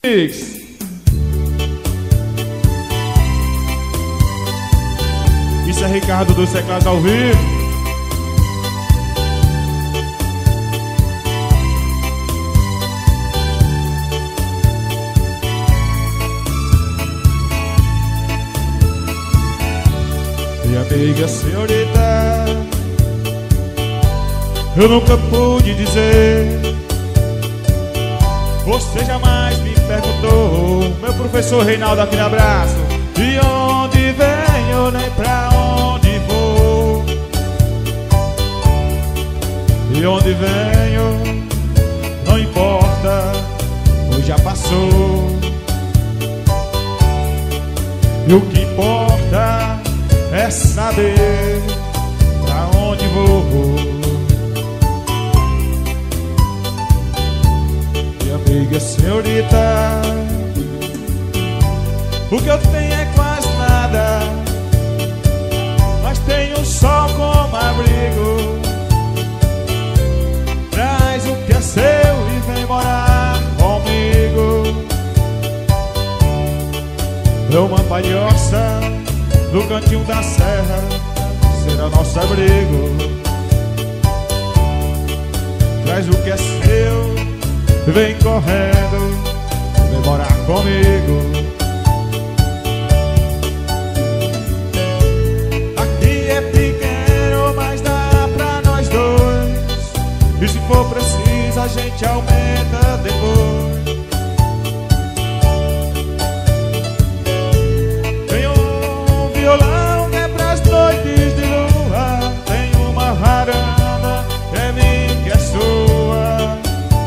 Isso é Ricardo dos Teclados ao vivo. Minha amiga senhorita, eu nunca pude dizer. Você jamais me perguntou. Meu professor Reinaldo, aquele abraço. De onde venho, nem pra onde vou. De onde venho, não importa, pois já passou. E o que importa é saber pra onde vou. Minha amiga senhorita, o que eu tenho é quase nada, mas tenho sol como abrigo. Traz o que é seu e vem morar comigo. É uma palhoça no cantinho da serra, será nosso abrigo. Traz o que é seu, vem correndo, vem morar comigo. Aqui é pequeno, mas dá pra nós dois. E se for preciso, a gente aumenta depois. Violão que é pras noites de lua. Tem uma varanda que é minha, que é sua.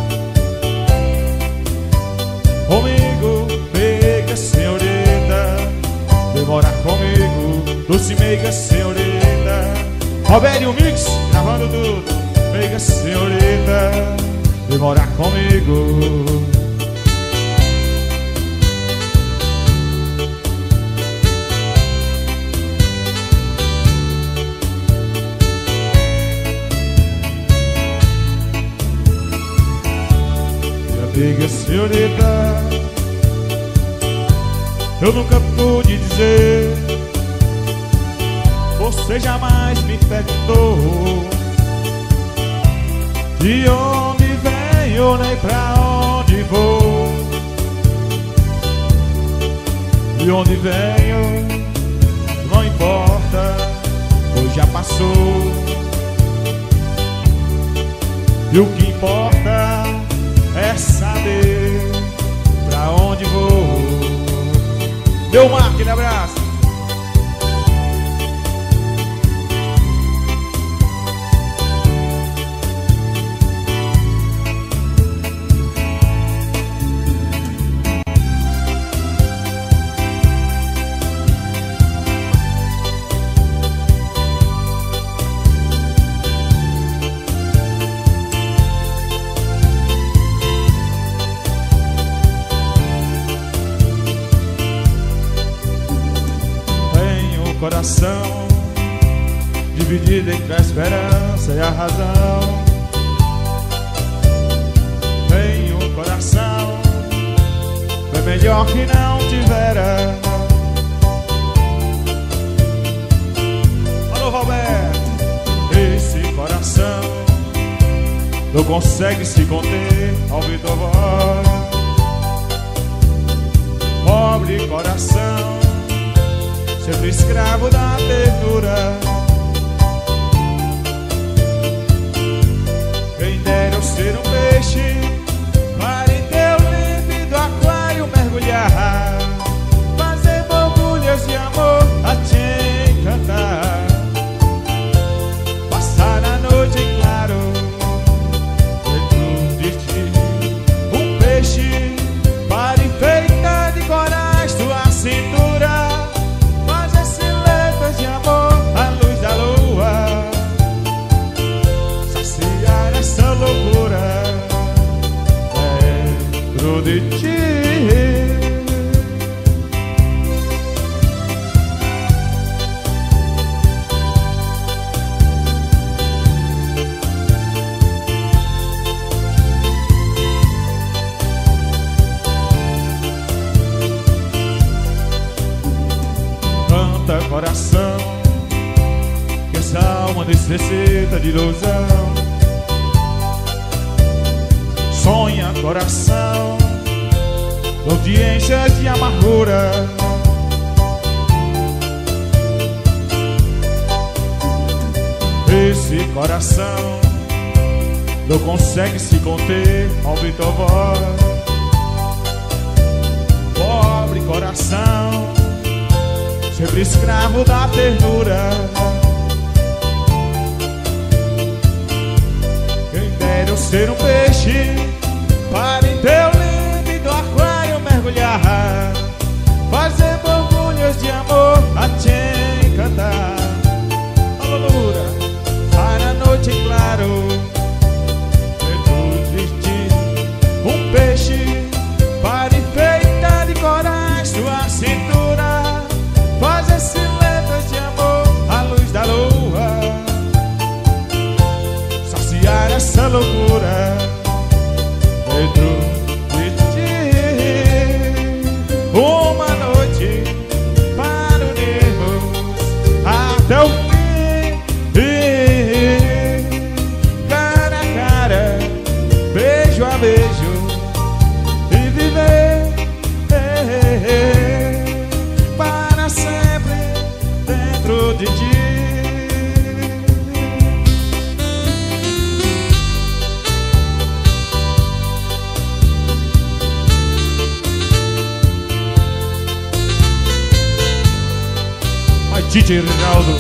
Comigo, meiga senhorita, vem morar comigo. Doce meiga senhorita, Robério Mix, gravando tudo. Meiga senhorita, vem morar comigo. Amiga senhorita, eu nunca pude dizer. Você jamais me perguntou de onde venho, nem pra onde vou. De onde venho, não importa, pois já passou. E o que importa é saber pra onde vou. Meu Mar, aquele abraço. Coração dividido entre a esperança e a razão. Tenho um coração, foi melhor que não tivera. Alô Roberto, esse coração não consegue se conter ao ouvir tua voz. Pobre coração, sempre escravo da ternura. Quem dera eu ser um peixe para em teu límpido aquário mergulhar, fazer borbulhas de amor a te encantar, passar a noite em claro dentro de ti. Um peixe para enfeitar de corais tua cintura, de amor à luz da lua, saciar essa loucura. necessita de ilusão. Sonha coração, não te enches de amargura. Esse coração não consegue se conter ao ouvir tua voz. Pobre coração, sempre escravo da ternura. Quem dera eu ser um peixe para em teu límpido aquário mergulhar, fazer borbulhas de amor a te encantar. Alô, Loura, para a noite em claro, dentro de ti, um peixe para enfeitar de corais sua cintura, fazer silhuetas de amor à luz da lua, saciar essa loucura dentro de ti. Uma noite para unirmos até o fim, cara a cara, beijo a beijo, e viver para sempre dentro de ti. DJ Rinaldo,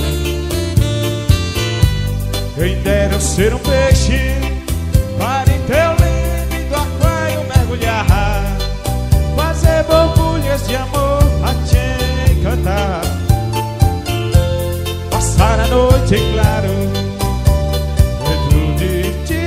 quem dera eu ser um peixe para em teu límpido aquário mergulhar, fazer borbulhas de amor a te encantar, passar a noite em claro dentro de ti.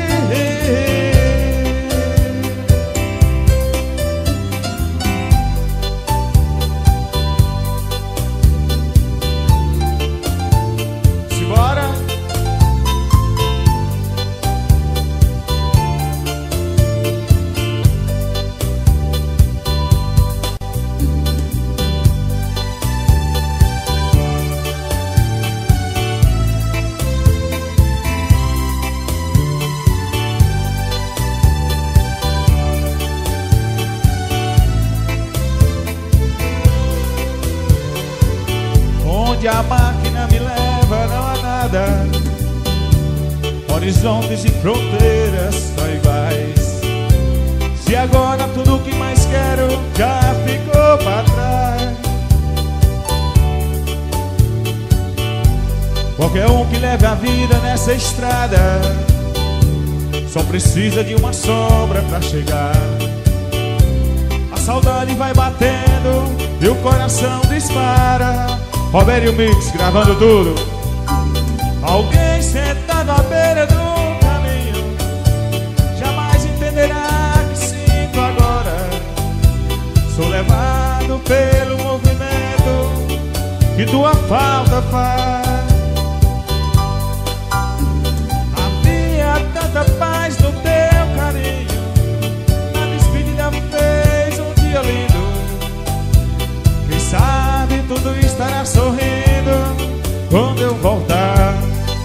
Onde a máquina me leva não há nada, horizontes e fronteiras são iguais. Se agora tudo o que mais quero já ficou para trás, qualquer um que leve a vida nessa estrada só precisa de uma sombra pra chegar. A saudade vai batendo e o coração dispara. Robério Mix gravando tudo. Alguém sentado à beira do caminho jamais entenderá que sinto agora. Sou levado pelo movimento que tua falta faz. Havia tanta paz no teu carinho, na despedida fez um dia lindo. Quem sabe tudo estará sorrindo quando eu voltar.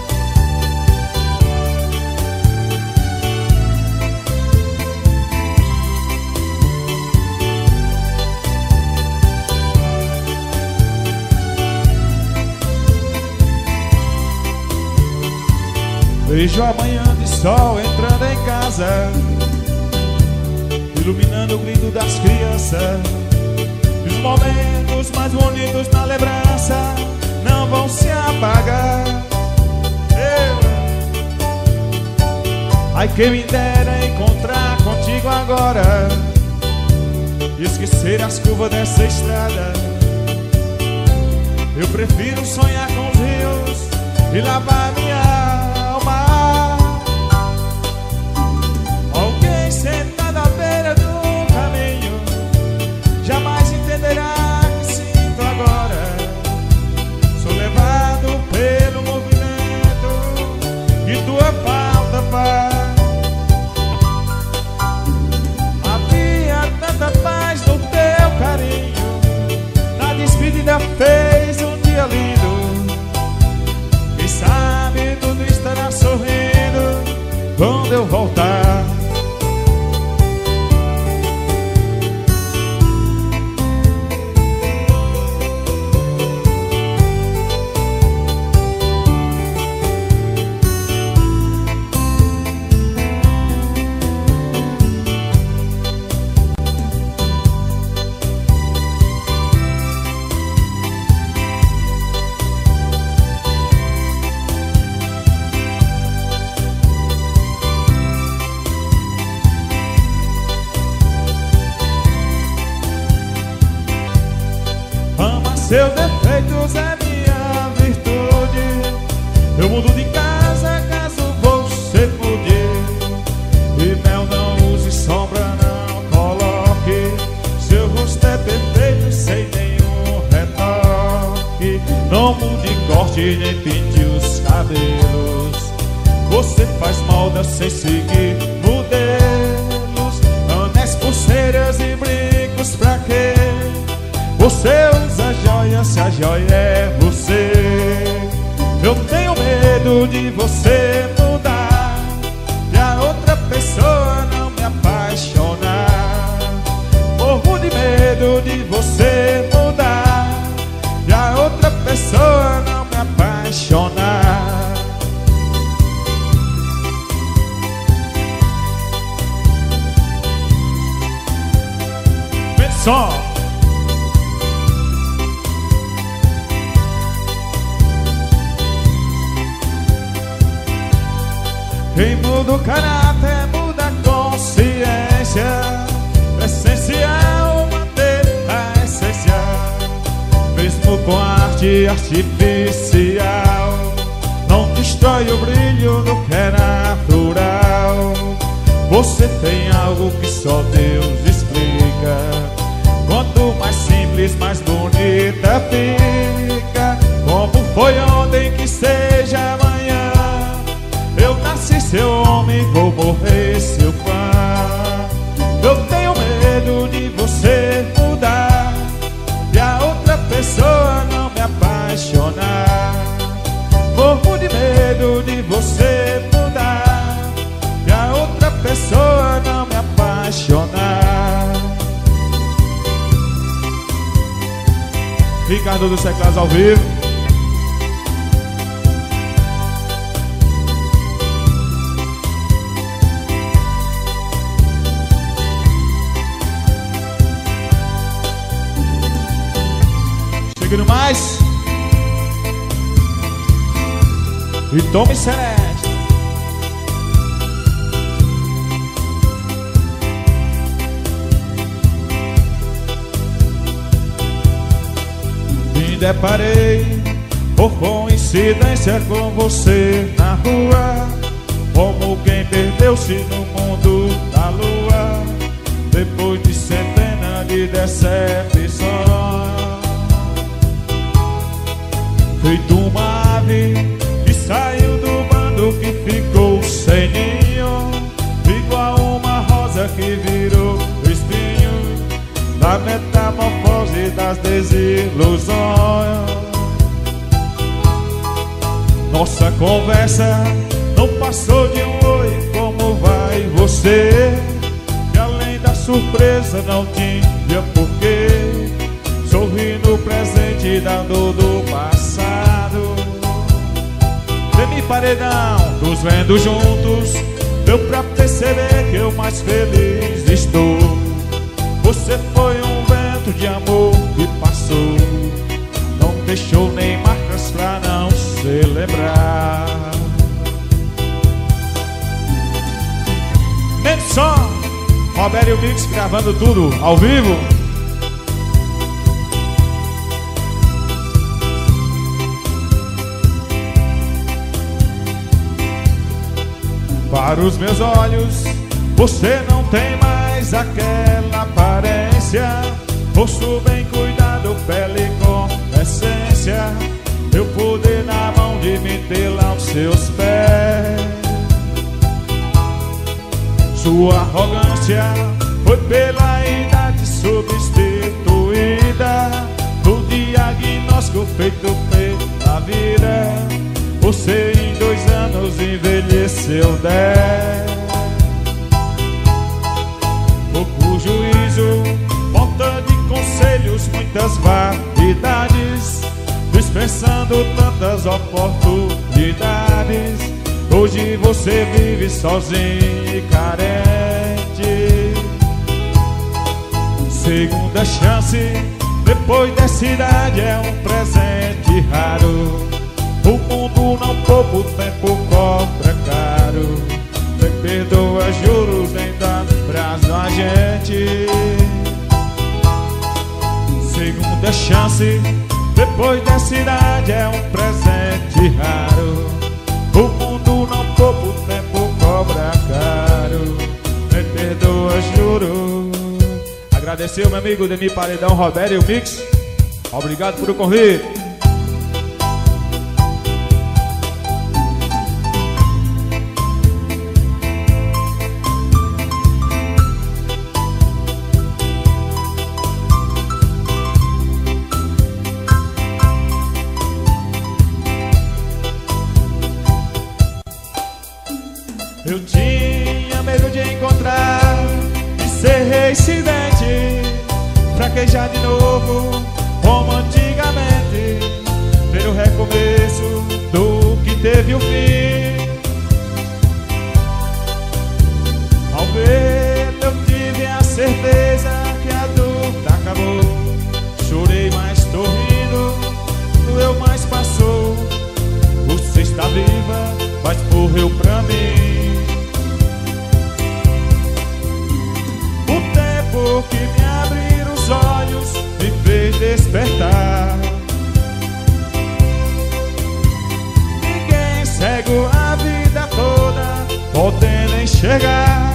Vejo a manhã de sol entrando em casa, iluminando o grito das crianças. Os momentos mais bonitos na lembrança não vão se apagar. Ai, quem me dera encontrar contigo agora, esquecer as curvas dessa estrada. Eu prefiro sonhar com os rios e lavar minha alma. Alguém sentado à beira do caminho jamais entenderá que sinto agora. Sou levado pelo movimento que tua falta faz. Havia tanta paz no teu carinho, na despedida fez um dia lindo. Quem sabe do seus defeitos é minha virtude. Eu mudo de casa caso você mude. E mel não use, sombra não coloque. Seu rosto é perfeito sem nenhum retoque. Não mude corte nem pinte os cabelos. Você faz moda sem seguir modelos. Anéis, pulseiras e brincos pra quê? Você usa joia se a joia é você. Eu tenho medo de você mudar e a outra pessoa não me apaixonar. Morro de medo de você mudar e a outra pessoa não me apaixonar. Só quem muda o caráter muda a consciência. É essencial manter a essência, mesmo com arte artificial. Não destrói o brilho do que é natural. Você tem algo que só Deus explica. Quanto mais simples, mais bonita fica. Como foi ontem, que seja amanhã. Eu nasci seu homem, vou morrer seu fã. Eu tenho medo de você mudar e a outra pessoa não me apaixonar. Morro de medo de você mudar e a outra pessoa não me apaixonar. Ricardo dos Teclados ao vivo. Chegando mais. E tome Celeste. Me deparei por coincidência com você na rua, como quem perdeu-se no mundo da lua, depois de centenas de decepções. Feito uma ave que saiu do bando, que ficou sem ninho, igual uma rosa que virou espinho, da metamorfose das desilusões. Nossa conversa não passou de um oi, como vai você? E além da surpresa não tinha porquê. Sorri no presente da dor do passado. Demi paredão, nos vendo juntos, deu pra perceber que eu mais feliz estou. Você foi um vento de amor que passou, não deixou nem marcas pra não se lembrar. Menção, Robério Mix gravando tudo ao vivo. Para os meus olhos, você não tem mais aquela aparência. Rosto bem cuidado, pele com essência. Eu poder na mão de me tê-la aos seus pés. Sua arrogância foi pela idade substituída, no diagnóstico feito pela vida. Você em 2 anos envelheceu 10. Pouco juízo, falta de conselhos, muitas vaidades, dispensando tantas oportunidades. Hoje você vive sozinho e carente. Segunda chance, depois dessa idade, é um presente raro. O mundo não poupa, o tempo cobra caro. Nem perdoa juros, nem dá prazo a gente. Segunda chance, Depois dessa idade é um presente raro. O mundo não poupa, o tempo cobra caro. Me perdoa, juro. Agradecer o meu amigo Demi Paredão, Roberto e o Mix. Obrigado por o convite. Eu tinha medo de encontrar e ser reincidente, fraquejar de novo como antigamente, ter o recomeço do que teve o fim. Ao ver eu tive a certeza que a dúvida acabou. Chorei, mas tô rindo, doeu, mas passou. Você está viva, mas morreu pra mim. Que me abrir os olhos me fez despertar. Ninguém cego a vida toda podendo enxergar.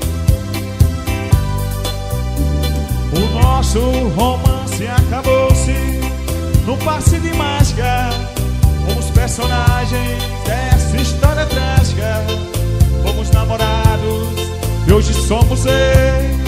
O nosso romance acabou-se num passe de mágica. Fomos personagens dessa história trágica. Fomos namorados e hoje somos ex.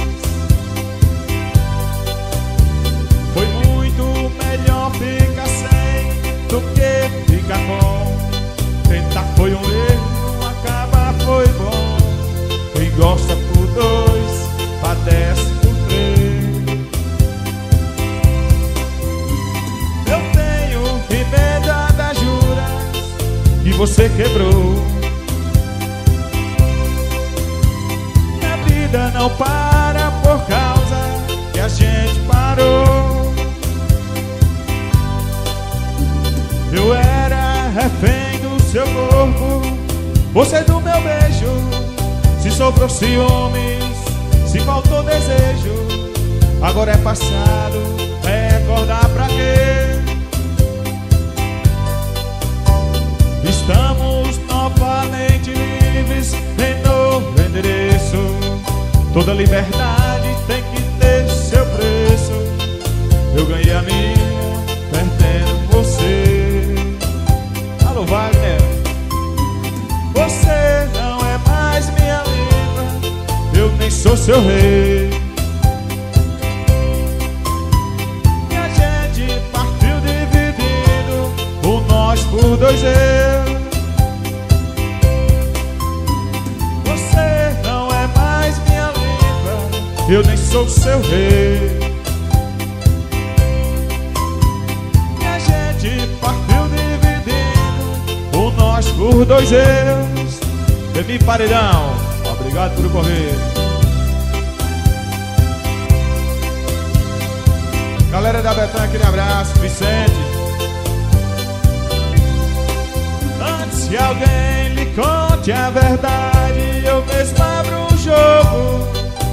Foi muito melhor ficar sem do que ficar com. Tentar foi um erro, acabar foi bom. Quem gosta por dois, padece por três. Eu tenho que medo das juras que você quebrou. Minha vida não para por causa que a gente parou. Eu era refém do seu corpo, você do meu beijo. Se sobrou ciúmes, se faltou desejo, agora é passado, recordar pra quê? Estamos novamente livres em novo endereço. Toda liberdade tem que ter seu preço. Eu ganhei a minha, perdendo você. Alô, Wagner. Você não é mais minha linda, eu nem sou seu rei. E a gente partiu dividindo o nós por dois eu. Você não é mais minha linda, eu nem sou seu rei. E a gente partiu dividindo o nós por dois eus. Demi Paredão, obrigado por convite. Galera da Betânia, aquele abraço. Vicente. Antes que alguém lhe conte a verdade, eu mesmo abro um jogo.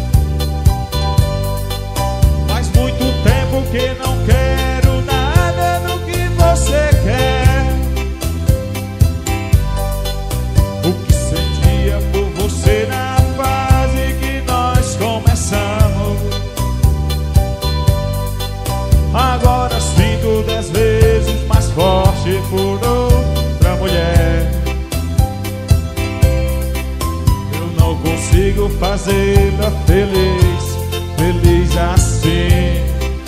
Faz muito tempo que não quero nada do que você quer. O que sentia por você na fase que nós começamos, agora sinto 10 vezes mais forte por outra mulher. Eu não consigo fazê-la feliz, feliz assim.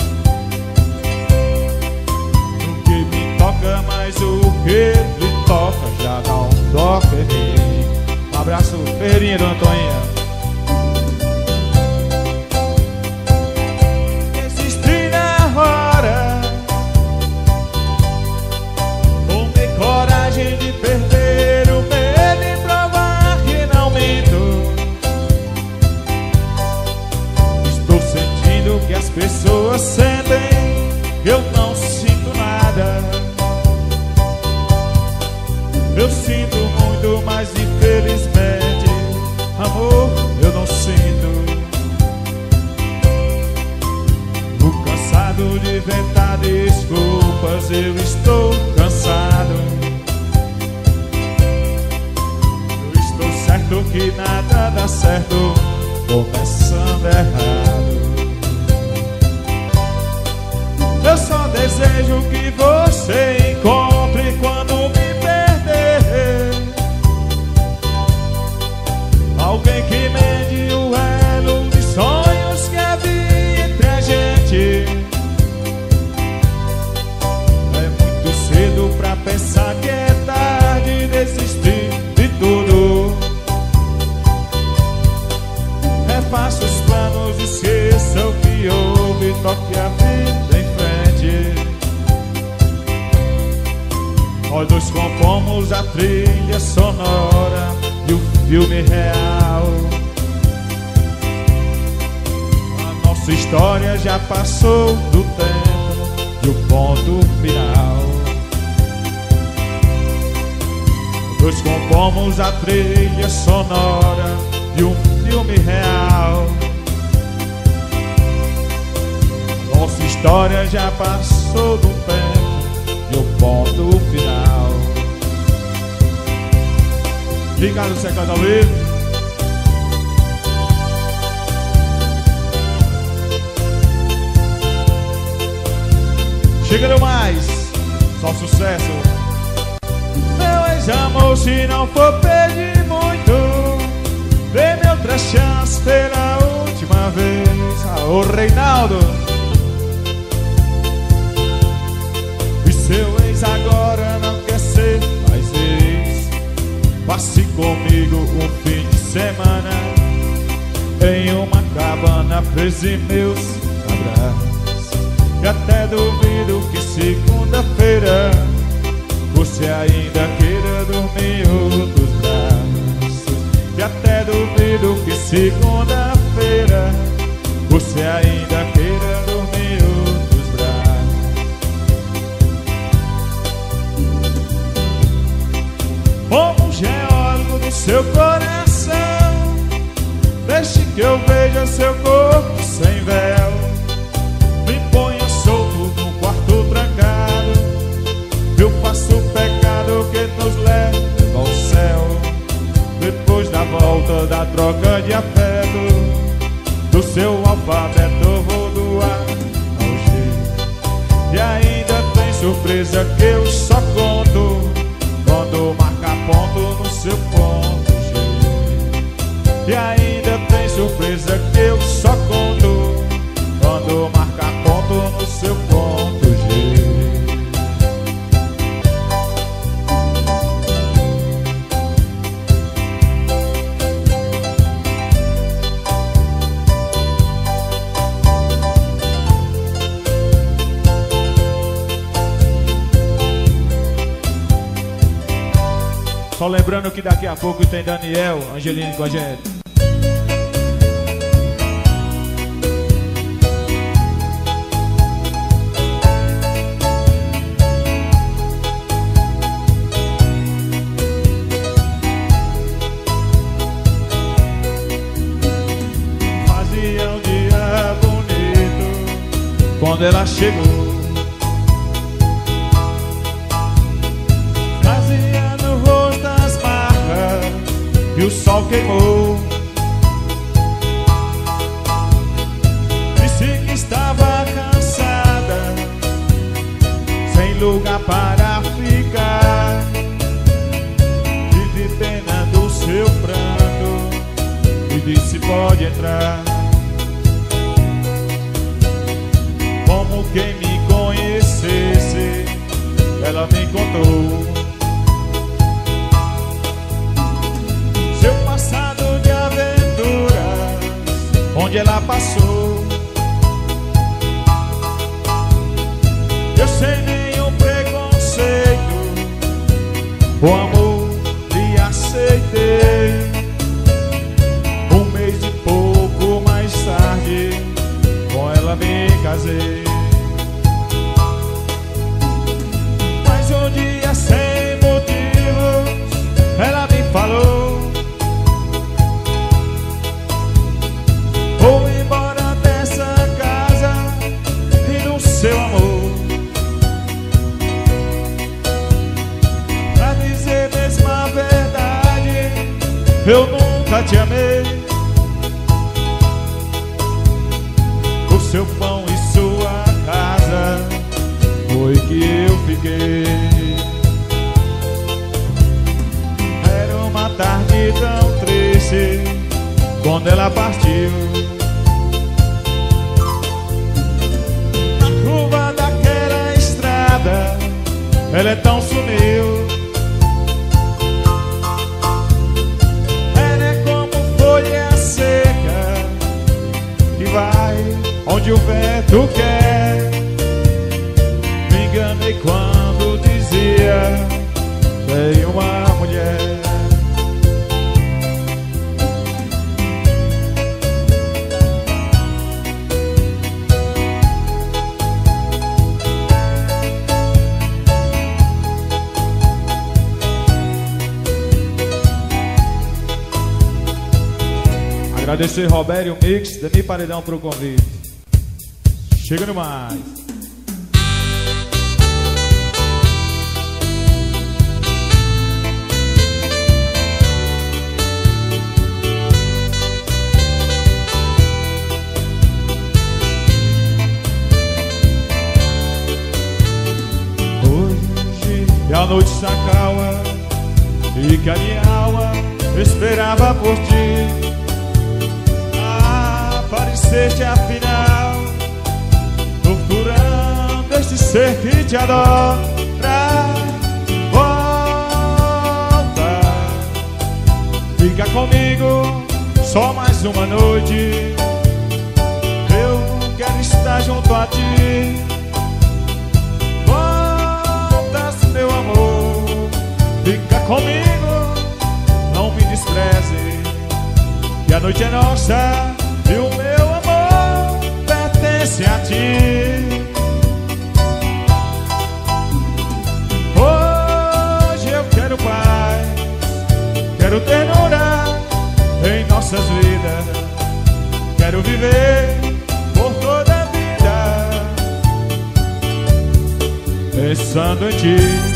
O que me toca, mas o que lhe toca já não toca em mim. Um abraço, Ferreirinha, Dona Toinha. Existir na hora, tomei coragem de perder o medo e provar que não minto. Estou sentindo que as pessoas sentem, eu não sinto nada. Eu sinto muito, mas infelizmente, amor, eu não sinto. O cansado Cansado de inventar desculpas, eu estou cansado. Eu estou certo que nada dá certo, começando errado. Eu só desejo que você encontre quando me perder alguém que mede o elo de sonhos que havia entre a gente. É muito cedo pra pensar que é tarde, desistir de tudo. Refaça os planos, esqueça o que houve, toque a vida em frente. Nós dois compomos a trilha sonora e o filme real. A nossa história já passou do tempo e o ponto final. Nós dois compomos a trilha sonora de um filme real. Nossa história já passou do tempo e o ponto final. Ricardo Secando ao vivo. Chega no mais, só sucesso. Meu ex-amor, se não for pedir muito, dê-me outra chance pela última vez. Ô Reinaldo. E seu ex agora não quer ser mais ex. Passe comigo um fim de semana em uma cabana, preso em meus abraços. E até duvido que segunda-feira você ainda queira dormir em outros braços. E até duvido que segunda-feira você ainda queira dormir em outros braços. Como geólogo do seu coração, deixe que eu veja seu corpo sem véu. Me ponha solto no quarto trancado, eu faço o pecado que nos leva ao céu. Depois da volta da troca de afeto, do seu alfabeto eu vou doar ao G. E ainda tem surpresa que eu só conto quando marca ponto no seu ponto G. E ainda tem surpresa que eu só conto quando marca ponto no seu ponto G. Só lembrando que daqui a pouco tem Daniel Angelini com a gente. Fazia um dia bonito quando ela chegou. E o sol queimou. Disse que estava cansada, sem lugar para ficar. Tive pena do seu pranto e disse pode entrar. Como quem me conhecesse, ela me contou seu passado de aventuras, onde ela passou. Eu sem nenhum preconceito, o amor lhe aceitei. Um mês e pouco mais tarde, com ela me casei. Mas um dia sem motivos, ela me falou: vou embora dessa casa e não seu amor. Pra dizer mesmo a verdade, eu nunca te amei. Por seu pão e sua casa foi que eu fiquei. Era uma tarde tão triste quando ela partiu. Na curva daquela estrada ela então sumiu. Ela é como folha seca que vai onde o vento quer. Me enganei quando dizia tem uma mulher. Agradecer Robério Mix, Dani Paredão pro convite. Chegando mais. Hoje é a noite se acalma e que a minha alma esperava por ti. Apareceste afinal, torturando este ser que te adora. Volta, fica comigo só mais uma noite. Eu quero estar junto a ti. Volta, meu amor, fica comigo, não me despreze, que a noite é nossa e o meu amor pertence a ti. Hoje eu quero paz, quero ternura em nossas vidas. Quero viver por toda a vida pensando em ti.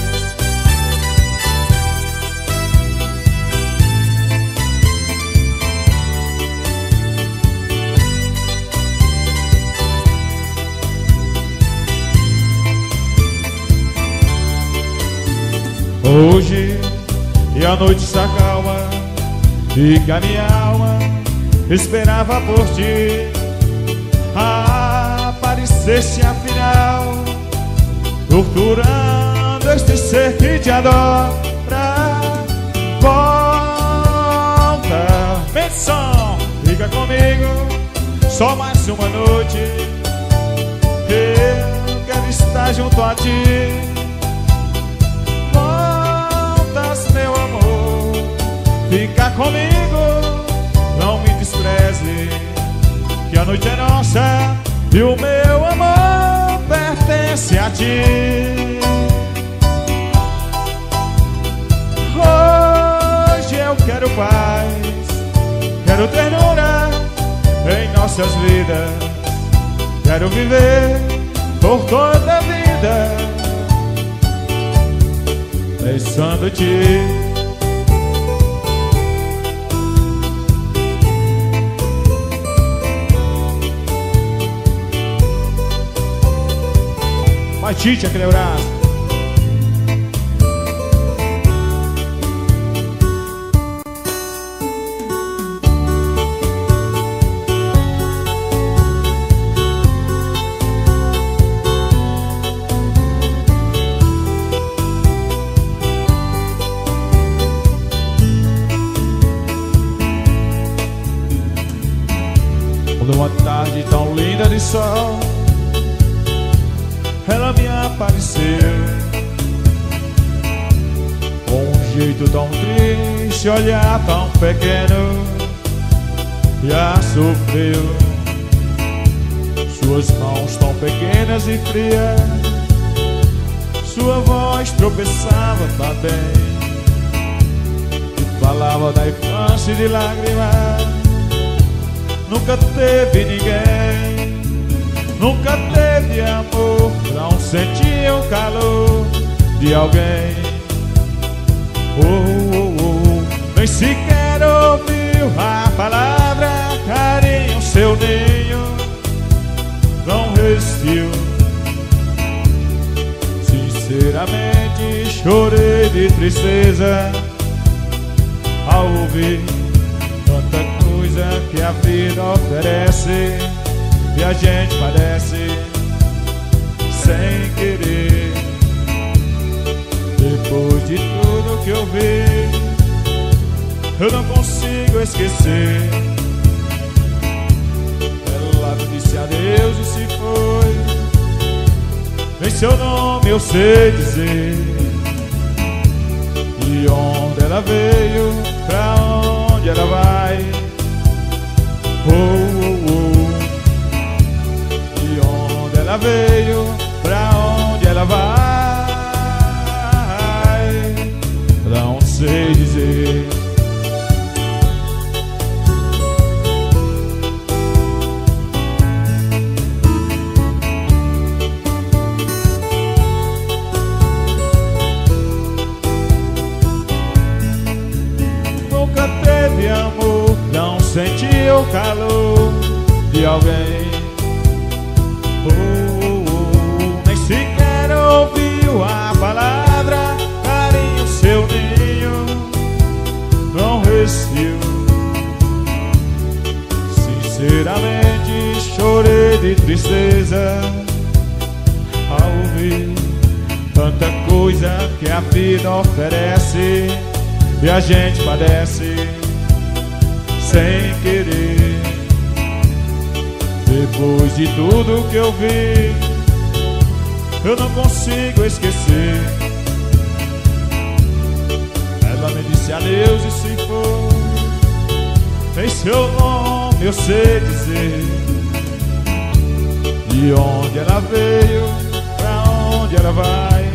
Hoje e a noite está calma e que a minha alma esperava por ti. Apareceste afinal, torturando este ser que te adora. Volta, menção, fica comigo só mais uma noite. Eu quero estar junto a ti. Meu amor, fica comigo, não me despreze, que a noite é nossa e o meu amor pertence a ti. Hoje eu quero paz, quero ternura em nossas vidas. Quero viver por toda a vida pensando em ti. Vai, Tite, aquele abraço. Numa tarde tão linda de sol, ela me apareceu com um jeito tão triste, olhar tão pequeno, e a sofreu. Suas mãos tão pequenas e frias, sua voz tropeçava também, e falava da infância e de lágrimas. Nunca teve ninguém, nunca teve teve amor, não sentiu o calor de alguém. Nem sequer ouviu a palavra carinho, seu ninho não resistiu. Sinceramente chorei de tristeza ao ouvir tanta coisa que a vida oferece e a gente padece sem querer. Depois de tudo que eu vi, eu não consigo esquecer. Ela me disse adeus e se foi. Nem seu nome eu sei dizer. De onde ela veio, pra onde ela vai. De onde ela veio, pra onde ela vai. Não sei dizer. Nunca teve amor, não sentiu o calor de alguém. Nem sequer ouviu a palavra carinho, seu ninho não resistiu. Sinceramente chorei de tristeza ao ouvir tanta coisa que a vida oferece e a gente padece sem querer. Depois de tudo que eu vi, eu não consigo esquecer. Ela me disse adeus e se foi. Nem seu nome eu sei dizer. De onde ela veio, pra onde ela vai.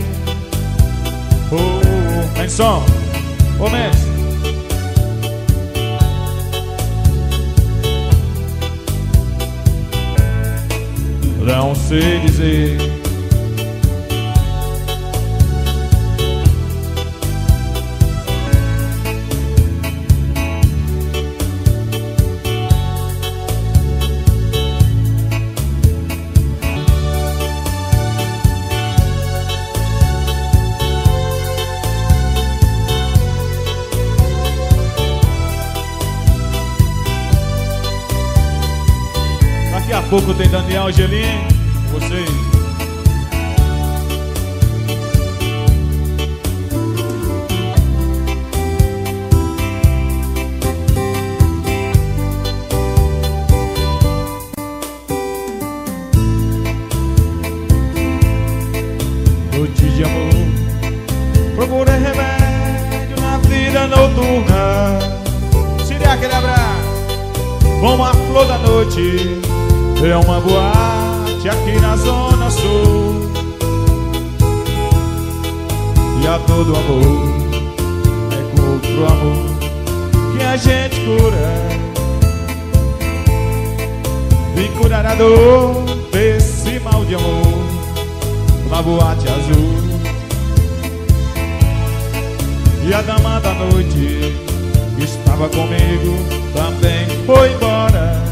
Vem som, Mendes. Não sei dizer. Daqui a pouco tem Daniel Angelim, vocês. Noite de amor, procurei remédio na vida noturna. Seria aquele abraço como a flor da noite. É uma boate aqui na Zona Sul. E a todo amor é com outro amor que a gente cura. Vim curar a dor desse mal de amor na boate azul. E a dama da noite que estava comigo também foi embora.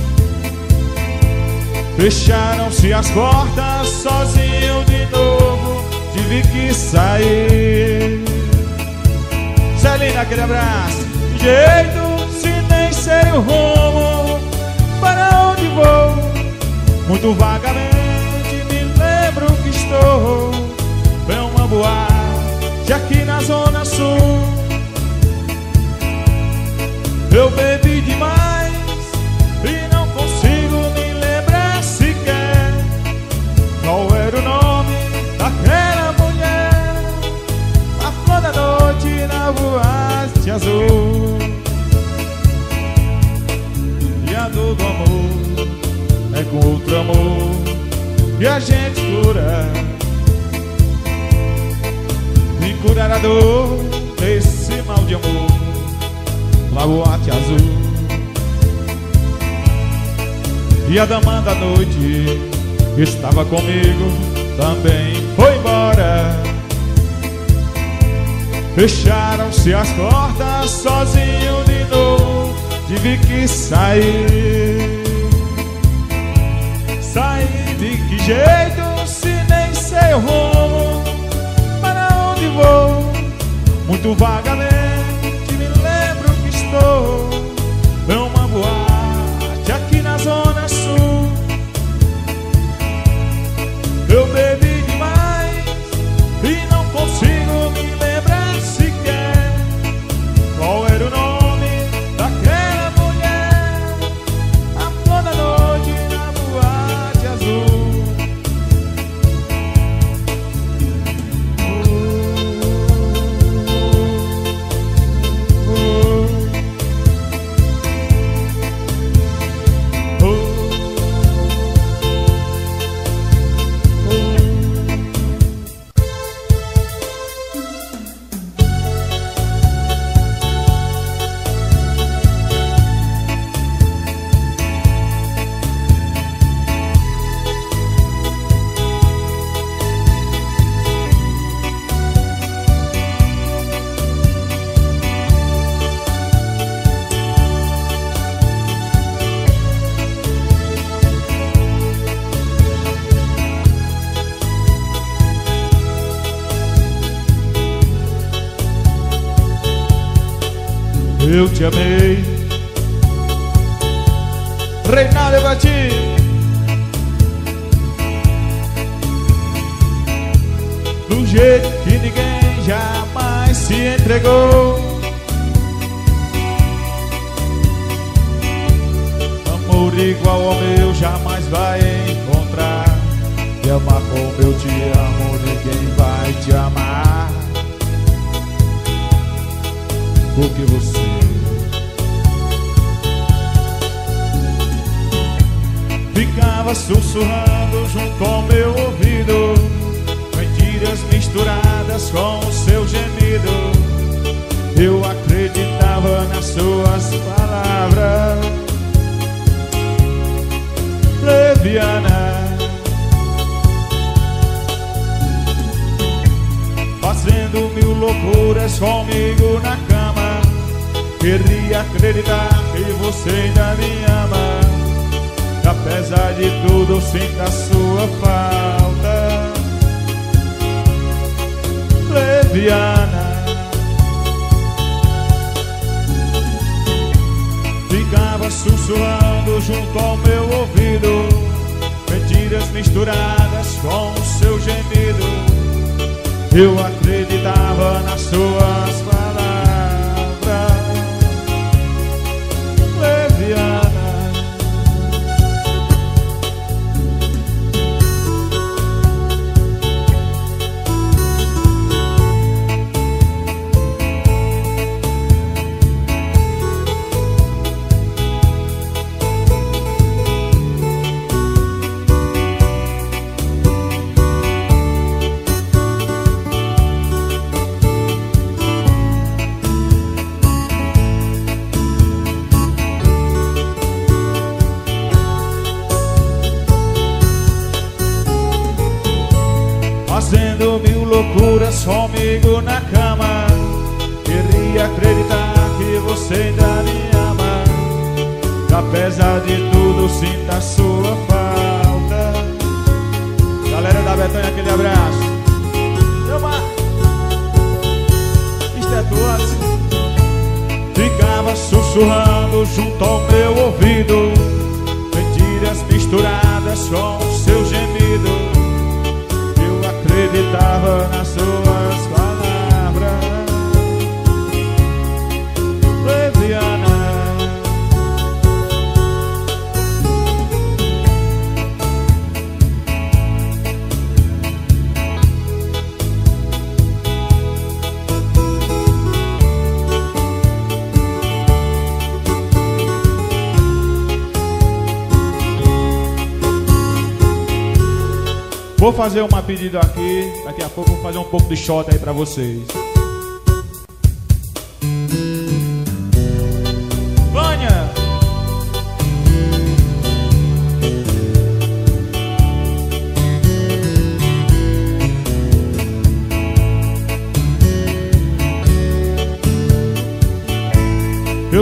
Fecharam-se as portas, sozinho de novo tive que sair. Celina, aquele abraço. Jeito, se nem sei o rumo, para onde vou? Muito vagamente me lembro que estou em uma boate aqui na Zona Sul. Eu bebi demais e não consigo me lembrar sequer qual era o nome daquela mulher. A flor da noite na boate azul. E a dor do amor é com outro amor que a gente cura. Vim curar a dor desse mal de amor na boate azul. E a dama da noite que estava comigo também foi embora. Fecharam-se as portas, sozinho de novo tive que sair. Sair de que jeito, se nem sei o rumo, para onde vou? Muito vagamente me lembro que estou numa boate aqui na Zona Sul. Eu bebi demais e não consigo me lembrar sequer qual era o nome daquela mulher. A flor da noite na boate azul. Eu te amei, Reinaldo Bati, do jeito que ninguém jamais se entregou. Amor igual ao meu jamais vai encontrar. E amar como eu te amo, ninguém vai te amar. Porque você ficava sussurrando junto ao meu ouvido, mentiras misturadas com o seu gemido. Eu acreditava nas suas palavras, leviana, fazendo mil loucuras comigo na cama. Queria acreditar que você ainda me ama, que apesar de tudo sinto a sua falta, leviana. Ficava sussurrando junto ao meu ouvido, mentiras misturadas com o seu gemido. Eu acreditava nas suas palavras, leviana. Fazendo mil loucuras comigo na cama. Queria acreditar que você ainda me ama, que apesar de tudo sinta a sua falta. Galera da Betânia, aquele abraço. Meu mar, isto é tudo. Ficava sussurrando junto ao meu ouvido, mentiras misturadas com o seu gemido. Acreditava nas suas palavras, leviana. Vou fazer uma pedida aqui, daqui a pouco vou fazer um pouco de shot aí pra vocês. Vânia!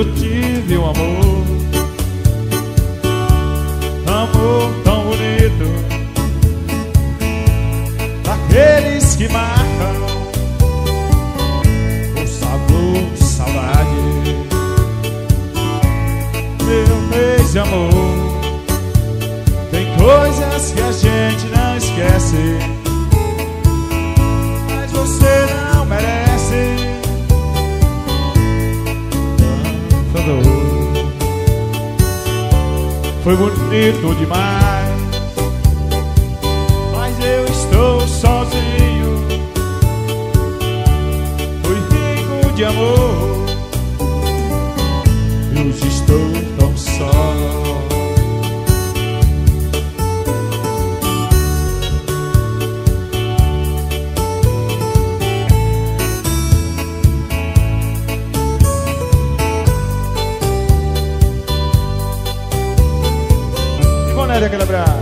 eu tive um amor tão bonito, daqueles que marcam o sabor de saudade. Meu mês de amor, tem coisas que a gente não esquece, mas você não merece tanta dor. Foi bonito demais, mas eu estou sozinho. Fui rico de amor, eu hoje estou tão só. Aquele abraço.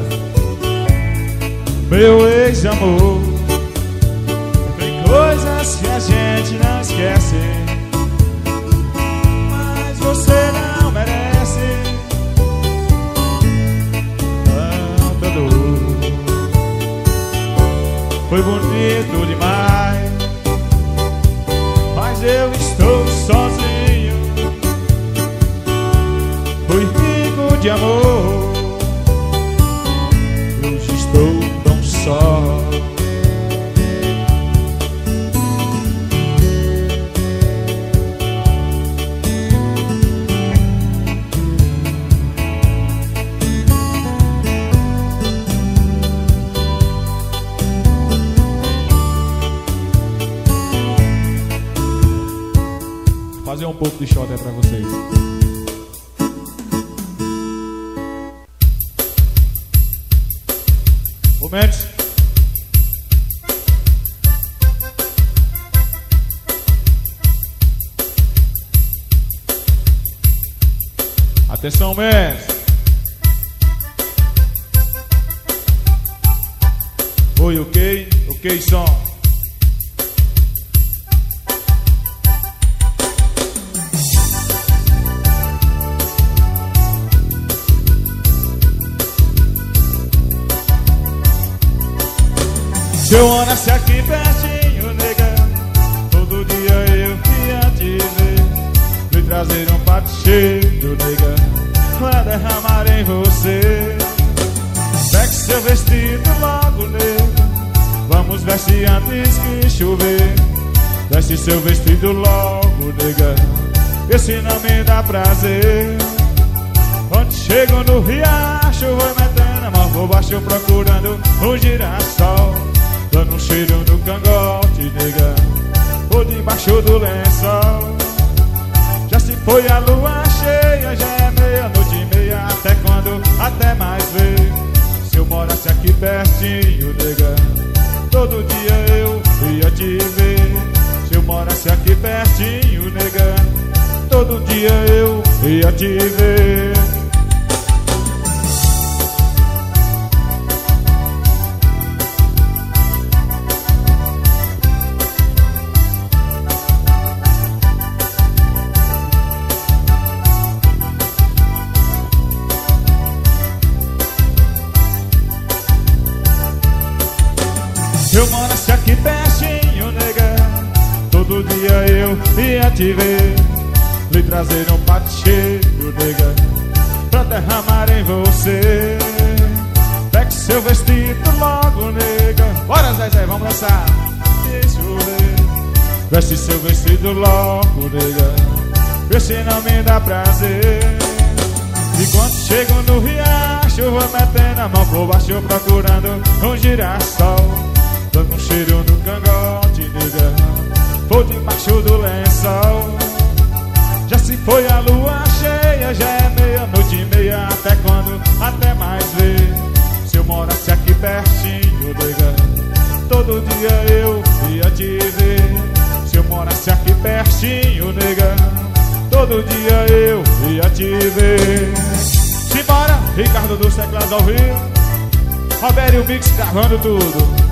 Meu ex-amor, tem coisas que a gente não esquece, mas você não merece tanta dor. Foi bonito demais, mas eu estou sozinho. Fui rico de amor, estou tão só. Vou fazer um pouco de shot aí pra vocês. Momentos. Atenção, mestre. Oi, ok, som. Seu morasse aqui pertinho, nega, todo dia eu ia te ver, me trazer um prato cheio, nega, pra derramar em você. Pegue seu vestido logo, nega, vamos vestir antes que chover. Veste seu vestido logo, nega, esse não me dá prazer. Quando chego no riacho, vou metendo a mão por baixo procurando um girassol, dando um cheiro no cangote, nega, ou debaixo do lençol. Já se foi a lua cheia, já é meia-noite e meia, até quando, até mais ver. Se eu morasse aqui pertinho, nega, todo dia eu ia te ver. Se eu morasse aqui pertinho, nega, todo dia eu ia te ver. Eu morasse aqui pertinho, nega, todo dia eu ia te ver, lhe trazer um prato cheio, nega, pra derramar em você. Pegue seu vestido logo, nega. Bora, Zezé, vamos dançar. Deixa eu ver. Veste seu vestido logo, nega, esse não me dá prazer. E quando chego no riacho, vou metendo a mão por baixo procurando um girassol, dando um cheiro no cangote, nega, por debaixo do lençol. Já se foi a lua cheia, já é meia-noite e meia, até quando, até mais ver. Se eu morasse aqui pertinho, nega, todo dia eu ia te ver. Se eu morasse aqui pertinho, nega, todo dia eu ia te ver. Simbora, Ricardo dos teclados ao vivo, Roberto e o Mix gravando tudo.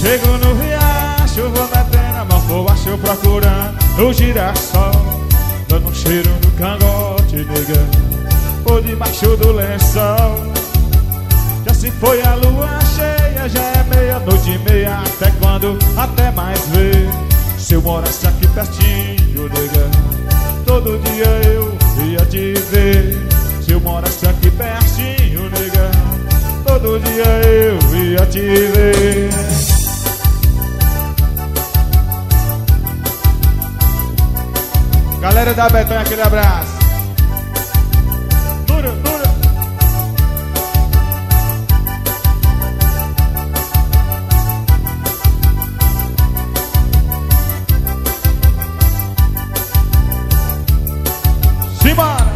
chego no riacho, vou metendo a mão por baixo procurando o girassol, dando um cheiro no cangote, nega, por debaixo do lençol. Já se foi a lua cheia, já é meia-noite e meia, até quando, até mais ver. Se eu morasse aqui pertinho, nega, todo dia eu ia te ver. Se eu morasse aqui pertinho, nega, todo dia eu ia te ver. Galera da Betânia, aquele abraço. Dura, dura. Simbora!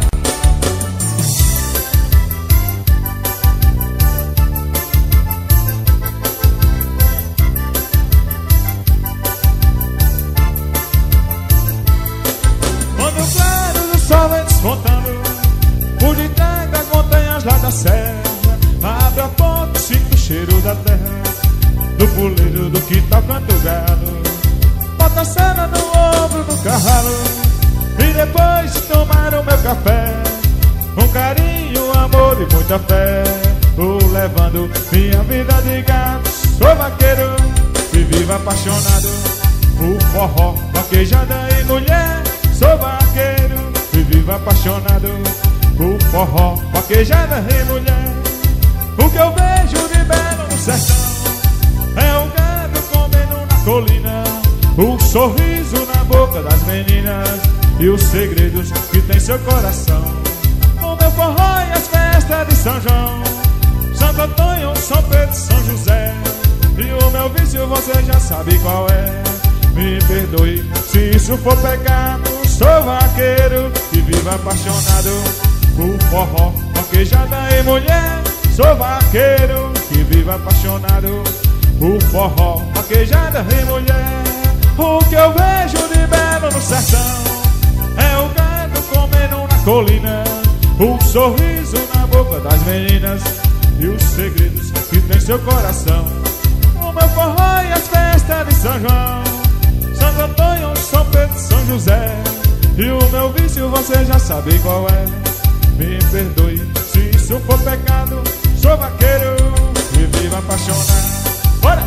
Quando o claro do sol vem despontando por detrás das montanhas lá da serra, abre a porta e sinto o cheiro da terra, do puleiro do quintal canto galo, bota a cena no ombro do cavalo. E depois de tomar o meu café, com carinho, amor e muita fé, vou levando minha vida de gato. Sou vaqueiro e vivo apaixonado por forró, vaquejada e mulher. Sou vaqueiro e vivo apaixonado por forró, vaquejada e mulher. O que eu vejo de belo no sertão é o gado comendo na colina, o sorriso na boca das meninas e os segredos que tem seu coração. O meu forró e as festas de São João, Santo Antônio, São Pedro, São José. E o meu vício você já sabe qual é. Me perdoe se isso for pecado. Sou vaqueiro e vivo apaixonado por forró, vaquejada e mulher. Sou vaqueiro e vivo apaixonado por forró, vaquejada e mulher. O que eu vejo de belo no sertão é o gado comendo na colina, o sorriso na boca das meninas e os segredos que tem seu coração. O meu forró e as festas de São João, Santo Antônio, São Pedro, São José. E o meu vício você já sabe qual é. Me perdoe se isso for pecado. Sou vaqueiro e vivo apaixonado. Bora!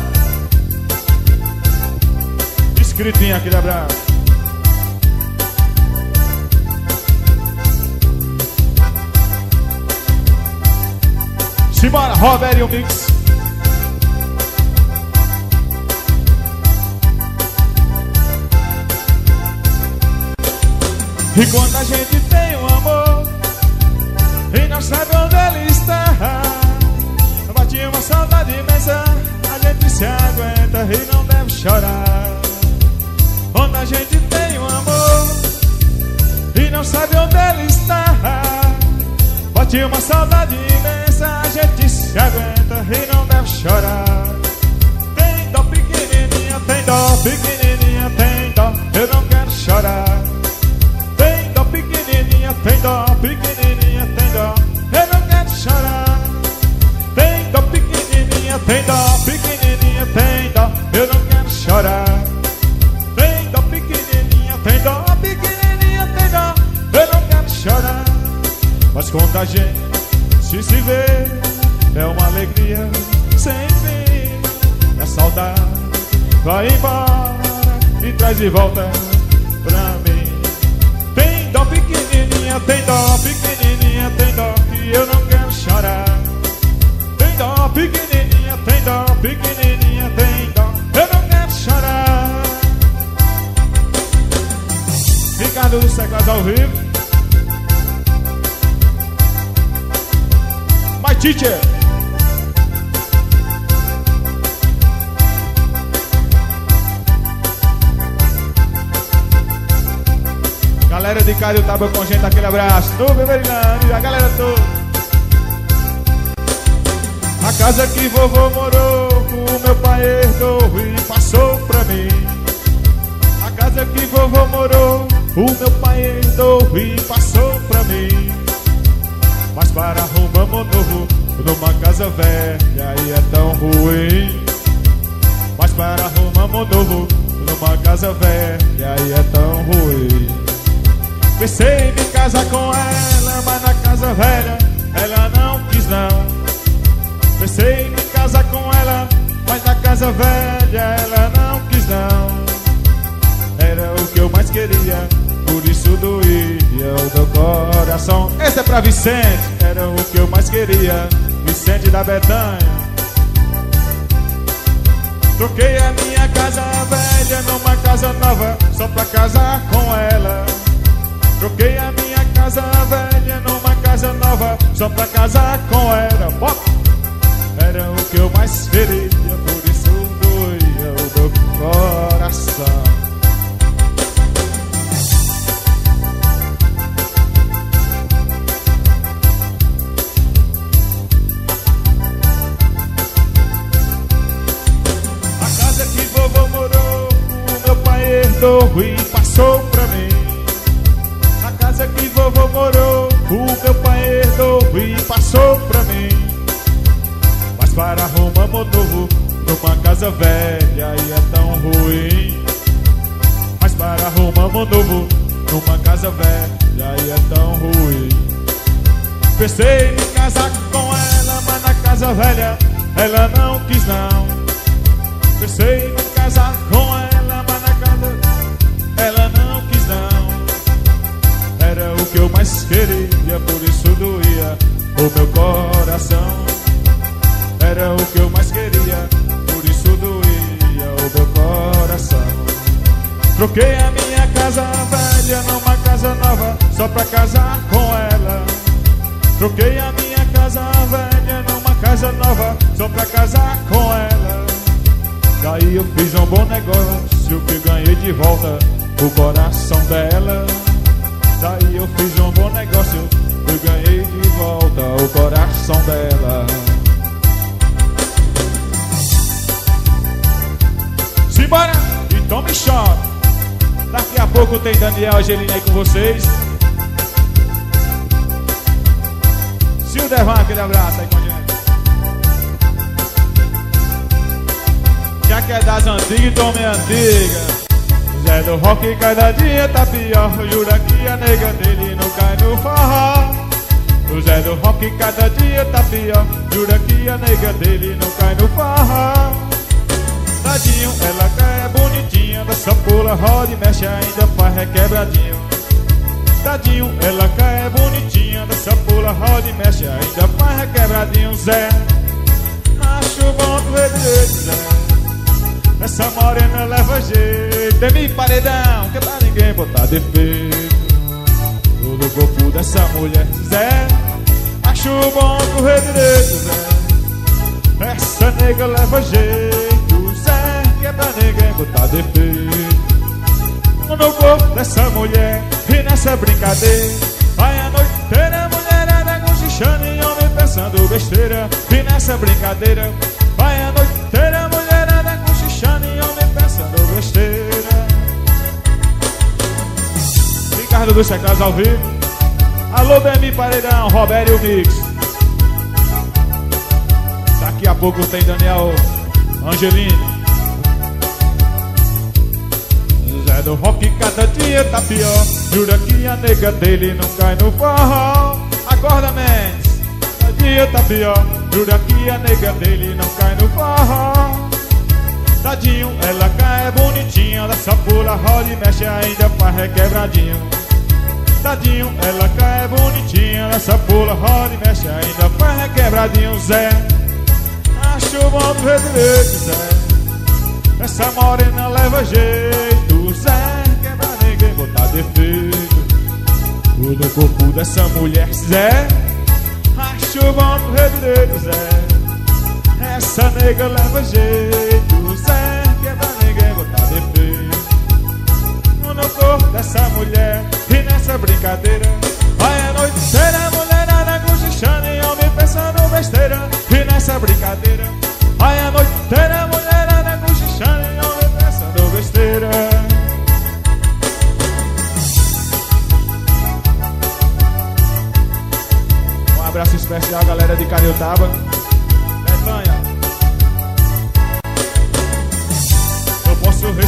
Escritinho, aquele abraço. Simbora, Robert e o Mix. E quando a gente tem um amor e não sabe onde ele está, bate uma saudade imensa, a gente se aguenta e não deve chorar. Quando a gente tem um amor e não sabe onde ele está, bate uma saudade imensa, a gente se aguenta e não deve chorar. Tem dó pequenininha, tem dó pequenininha, tem dó, eu não quero chorar. Tem dó pequenininha, tem dó pequenininha, tem dó, eu não quero chorar. Tem dó pequenininha, tem dó pequenininha, tem dó, eu não quero chorar. Tem dó pequenininha, tem dó pequenininha, tem dó, eu não quero chorar. Mas quando a gente se vê, é uma alegria sem fim. A saudade vai embora e traz de volta pra mim. Tem dó pequenininha, tem dó pequenininha, tem dó que eu não quero chorar. Tem dó pequenininha, tem dó pequenininha, tem dó, eu não quero chorar. Ricardo dos Teclados ao vivo. My teacher. Galera de Cádio Taba com gente, aquele abraço. Nube Marilândia, a galera toda. A casa que vovô morou, o meu pai herdou e passou pra mim. A casa que vovô morou, o meu pai herdou e passou pra mim. Mas para arrumamos novo numa casa velha e é tão ruim. Mas para arrumamos novo numa casa velha e é tão ruim. Pensei em me casar com ela, mas na casa velha ela não quis não. Pensei em me casar com ela, mas na casa velha ela não quis não. Era o que eu mais queria, por isso doía o meu coração. Esse é pra Vicente, era o que eu mais queria, Vicente da Betanha. Troquei a minha casa velha numa casa nova, só pra casar com ela. Troquei a minha casa velha numa casa nova, só pra casar com ela. Era o que eu mais queria, por isso doía o meu coração. E passou pra mim. A casa que vovô morou, o meu pai herdou e passou pra mim. Mas para arrumamos novo numa casa velha e é tão ruim. Mas para arrumamos novo numa casa velha e é tão ruim. Pensei em me casar com ela, mas na casa velha ela não quis não. Pensei em me casar com ela, mas na casa ela não quis não. Era o que eu mais queria, por isso doía o meu coração. Era o que eu mais queria, por isso doía o meu coração. Troquei a minha casa velha numa casa nova, só pra casar com ela. Troquei a minha casa velha numa casa nova, só pra casar com ela. Daí eu fiz um bom negócio que ganhei de volta o coração dela. Daí eu fiz um bom negócio, eu ganhei de volta o coração dela. Simbora! Então me chama. Daqui a pouco tem Daniel Angelina aí com vocês. Se o Devan, aquele abraço aí com a gente. Já que é das antigas, tome antiga. Zé do rock cada dia tá pior, jura que a nega dele não cai no forró. O Zé do rock cada dia tá pior, jura que a nega dele não cai no forró. Tadinho, ela cai bonitinha, dança, pula, roda e mexe, ainda faz requebradinho. Tadinho, ela cai bonitinha, dança, pula, roda e mexe, ainda faz requebradinho. Zé, acho bom tu ver direito, Zé. Essa morena leva jeito, tem me paredão, que pra ninguém botar defeito. Todo o corpo dessa mulher, Zé, acho bom correr direito, Zé. Essa nega leva jeito, Zé, que pra ninguém botar defeito. No corpo dessa mulher, e nessa brincadeira, vai a noite inteira, mulherada cochichando e homem pensando besteira. E nessa brincadeira, vai a noite inteira, mulherada cochichando e homem pensando besteira. Ricardo dos Seclares ao vivo. Alô, Demi Paredão, Roberto e o Mix. Daqui a pouco tem Daniel Angelina. Zé do rock cada dia tá pior, jura que a nega dele não cai no forró. Acorda, Mendes, cada dia tá pior, jura que a nega dele não cai no forró. Tadinho, ela cai bonitinha, dança, pula, roda e mexe, ainda faz requebradinho. Tadinho, ela cai bonitinha, dança, pula, roda e mexe, ainda faz requebradinho. Zé, acho bom ver direito, Zé. Essa morena leva jeito, Zé, que é pra ninguém botar defeito. Todo o corpo dessa mulher, Zé, acho bom ver direito, Zé. Essa nega leva jeito, Zé, que é pra ninguém botar defeito. No corpo dessa mulher, e nessa brincadeira, vai a noite inteira, mulherada cochichando e homem pensando besteira. E nessa brincadeira, vai a noite inteira, mulherada cochichando e homem pensando besteira. Um abraço especial, galera de Cariotaba. Betanha.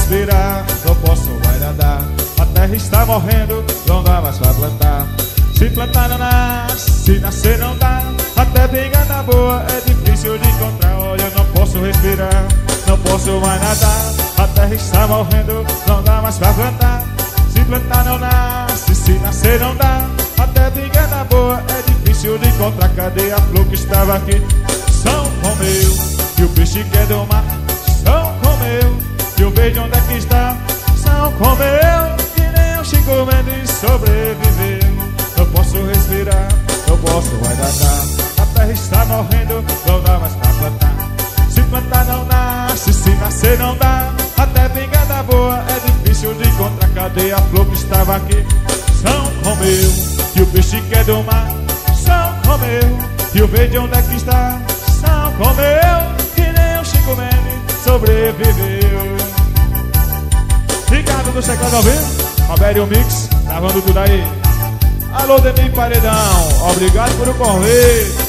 respirar, não posso mais nadar. A terra está morrendo, não dá mais pra plantar. Se plantar não nasce, se nascer não dá. Até pingada boa é difícil de encontrar. Olha, eu não posso respirar, não posso mais nadar. A terra está morrendo, não dá mais pra plantar. Se plantar não nasce, se nascer não dá. Até pingada boa é difícil de encontrar. Cadê a flor que estava aqui? São Romeu e o peixe que é do mar. São Romeu e eu vejo onde é que está. São Romeu que nem o Chico Mendes sobreviveu. Não posso respirar, não posso mais nadar. A terra está morrendo, não dá mais pra plantar. Se plantar não nasce, se nascer não dá. Até pingada boa é difícil de encontrar. Cadê a flor que estava aqui? São Romeu e o peixe que é do mar. São Romeu e o verde onde é que está. São Romeu que nem o Chico Mendes sobreviveu. Ricardo do Checlado ao vivo, Roberto Mix, gravando tudo aí. Alô, Demi Paredão, obrigado por o convite.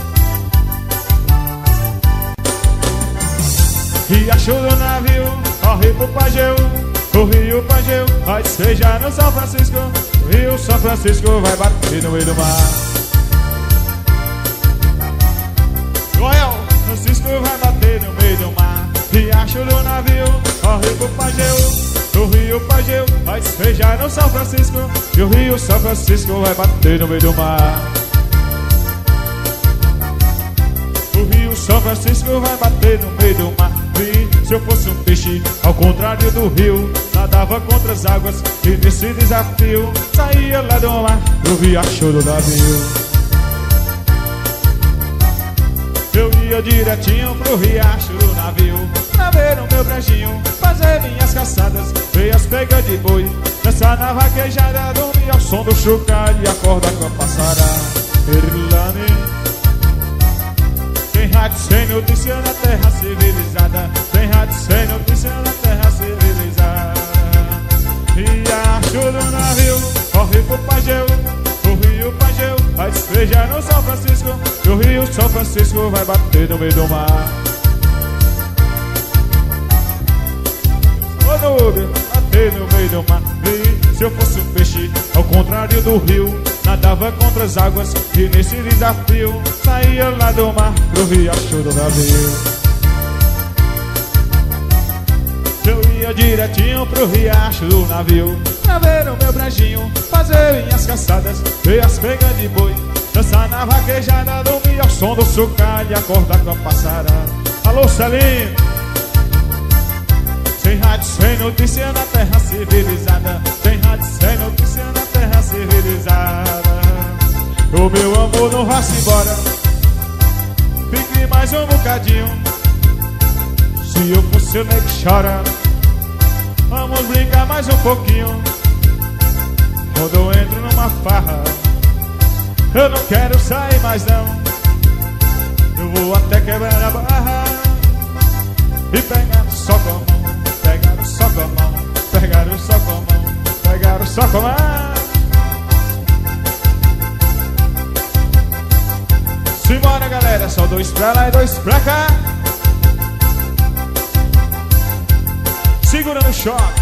Riacho do navio, corre pro Pageu. O rio Pageu vai despejar no São Francisco. O rio São Francisco vai bater no meio do mar. Goião, Francisco vai bater no meio do mar. Riacho do navio, corre pro Pageu. O rio Pageu vai despejar no São Francisco. E o rio São Francisco vai bater no meio do mar. O rio São Francisco vai bater no meio do mar. E se eu fosse um peixe, ao contrário do rio, nadava contra as águas e nesse desafio saía lá do mar pro riacho do navio. Eu ia direitinho pro riacho do navio, pra ver o meu brejinho, fazer minhas caçadas, ver as pegas de boi, dançar na vaquejada, dormir ao som do chocalho e acordar com a passará. Irlane. Tem rádio sem notícia na terra civilizada. Tem rádio sem notícia na terra civilizada. Riacho do navio, corre pro Pageu. O rio Pageu vai despejar no São Francisco. E o rio São Francisco vai bater no meio do mar. Ô nuvem, bater no meio do mar. E se eu fosse um peixe, ao contrário do rio, nadava contra as águas e nesse desafio saía lá do mar pro riacho do navio. Eu ia direitinho pro riacho do navio, pra ver o meu brejinho, fazer minhas caçadas, ver as pegas de boi, dançar na vaquejada, dormir ao som do chocalho e acordar com a passará. Alô, Celinho. Tem rádio sem notícia na terra civilizada. Tem rádio sem notícia na terra civilizada. O meu amor não vá-se embora, fique mais um bocadinho. Se eu fosse o nego que chora, vamos brincar mais um pouquinho. Quando eu entro numa farra, eu não quero sair mais não. Eu vou até quebrar a barra e pegar só com a mão. Pegaram só com a mão, pegaram só com a mão, pegaram só com a mão. Simbora, galera, só dois pra lá e dois pra cá. Segura no choque.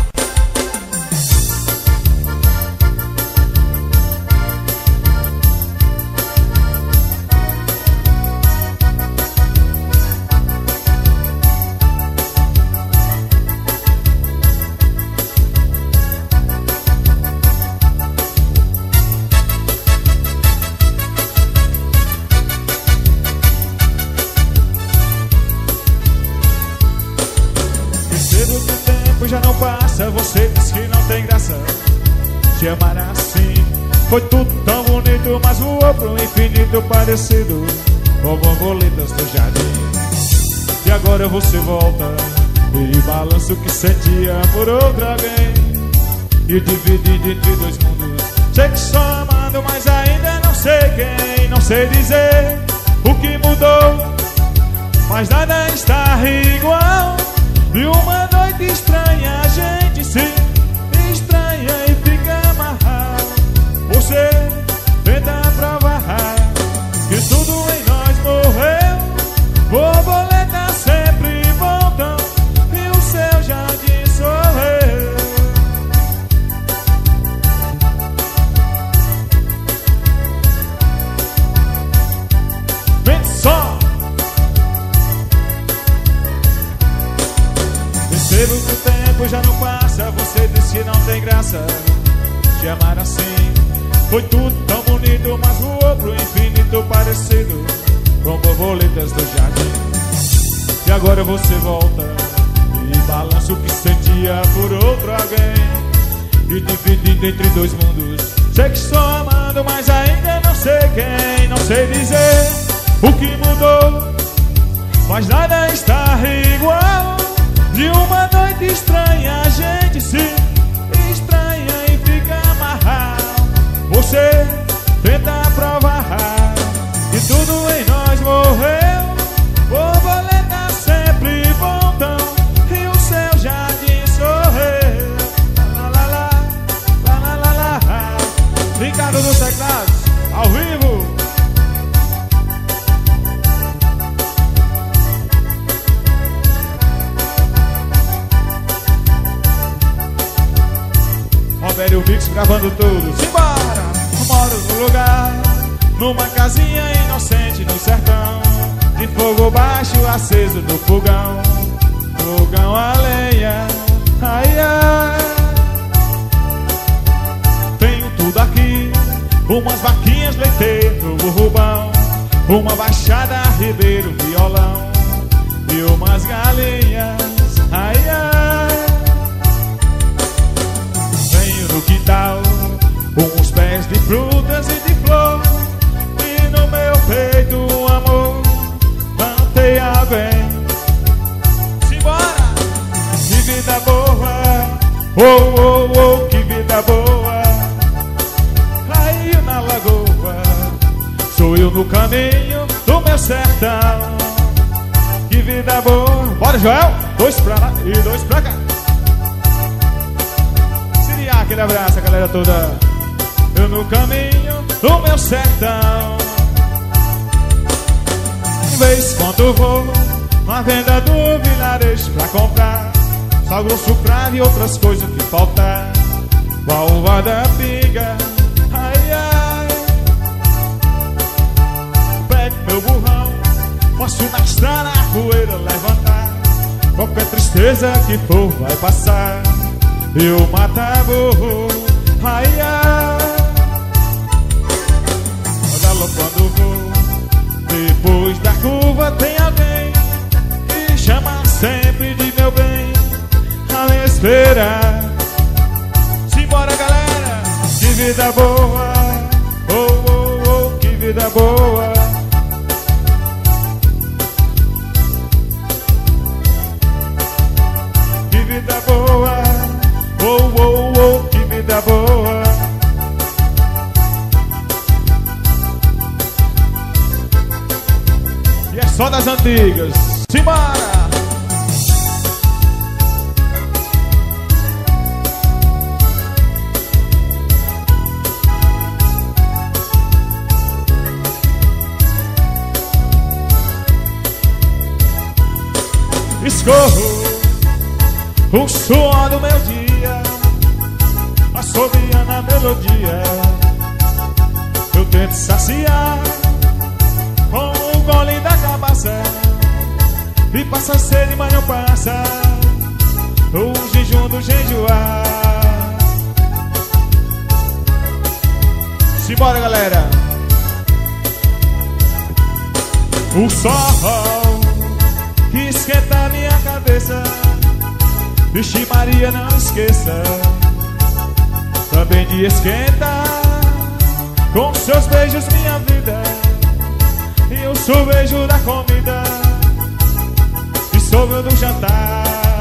Já não passa, você diz que não tem graça. Te amar assim foi tudo tão bonito, mas voou pro infinito parecido com borboletas do jardim. E agora você volta e balança o que sentia por outra alguém, e dividido entre dois mundos. Sei que estou amando, mas ainda não sei quem. Não sei dizer o que mudou, mas nada está igual. E uma noite estranha a gente se estranha e fica amarrado. Você tenta provar que tudo em nós morreu. Borboletas sempre voltam e o seu jardim sorriu. disse não tem graça te amar assim. Foi tudo tão bonito, mas voou pro infinito parecido com borboletas do jardim. E agora você volta e balança o que sentia por outro alguém. E dividido entre dois mundos, sei que estou amando, mas ainda não sei quem. Não sei dizer o que mudou, mas nada está igual. De uma noite estranha a gente se estranha e fica amarrado. Você tenta provar que tudo em nós morreu. Borboletas sempre voltam e o seu jardim sorriu. Ricardo dos Teclados, ao vivo. Roberto Vix gravando tudo. Simbora! Moro no lugar, numa casinha inocente no sertão, de fogo baixo aceso no fogão, fogão a lenha, ai ai. Tenho tudo aqui, umas vaquinhas leiteiro, o rubão, uma baixada, ribeiro, violão e umas galinhas, ai ai. Tenho no quintal uns pés de frutas e de flor, e no meu peito o amor plantei alguém. Simbora! Que vida boa, oh, oh, oh, que vida boa. Caiu na lagoa, sou eu no caminho do meu sertão. Que vida boa. Bora, Joel! 2 pra lá e 2 pra cá. Siriá, aquele abraço, a galera toda. Eu no caminho do meu sertão. De vez quando vou na venda do vilarejo pra comprar sal grosso, cravo e outras coisas que faltar. Com a uva da pinga, ai ai. Pego meu burrão, posso na estrada a poeira levantar. Qualquer tristeza que for vai passar. Eu mata burro, ai ai. Quando vou, depois da curva tem alguém que chama sempre de meu bem a me esperar. Simbora, galera, que vida boa, oh, oh, oh, que vida boa. Que vida boa, oh, oh, oh, que vida boa. Só das antigas. Simbora! Escorro o suor do meu dia, assobiando a melodia. Eu tento saciar com o gole da cabaça, e passa sede, mas não passa o jejum do jejuar. Simbora, galera! O sol que esquenta minha cabeça, vixe Maria, não esqueça também de esquentar com seus beijos minha vida. E eu sou o beijo da comida e sou eu do jantar.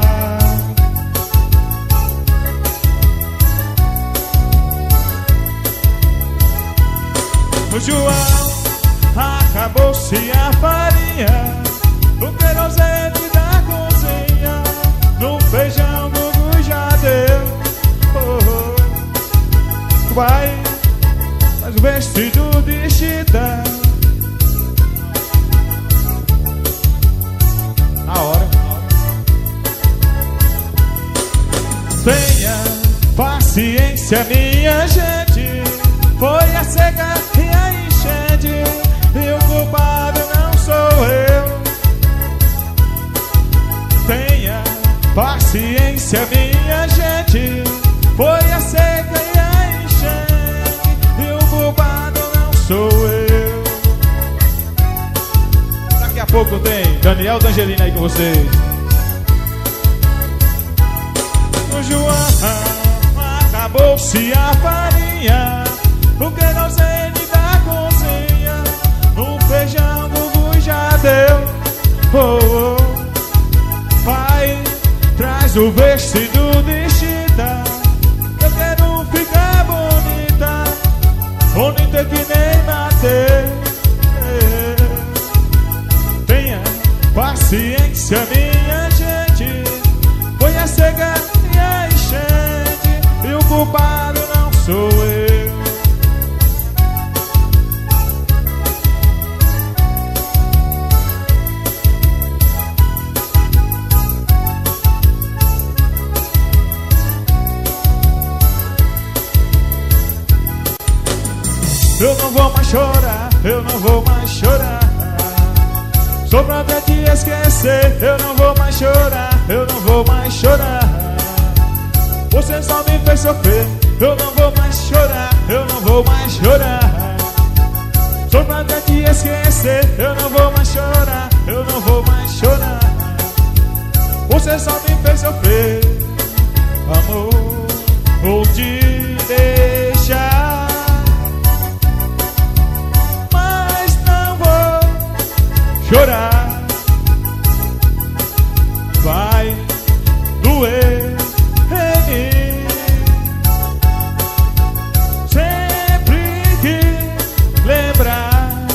O João acabou-se a farinha, no querosene da cozinha, no feijão Gugu já deu. Oh, oh. Vai, faz o vestido de chita. Na hora. Tenha paciência, minha gente, foi a seca e a enchente, e o culpado não sou eu. Tenha paciência, minha gente, pouco tem Daniel D'Angelina aí com vocês. O João acabou-se a farinha, o querosene da cozinha, no feijão Gugu já deu. Oh, oh. Pai, traz o vestido de chita, eu quero ficar bonita, bonita que nem matei. Tenha paciência, minha gente, foi a cega e a enchente, e o culpado não sou eu. Eu não vou mais chorar, eu não vou mais chorar, só pra até te esquecer. Eu não vou mais chorar, eu não vou mais chorar, você só me fez sofrer. Eu não vou mais chorar, eu não vou mais chorar, só pra até te esquecer. Eu não vou mais chorar, eu não vou mais chorar, você só me fez sofrer. Amor, vou te deixar, chorar vai doer em mim. Sempre que lembrar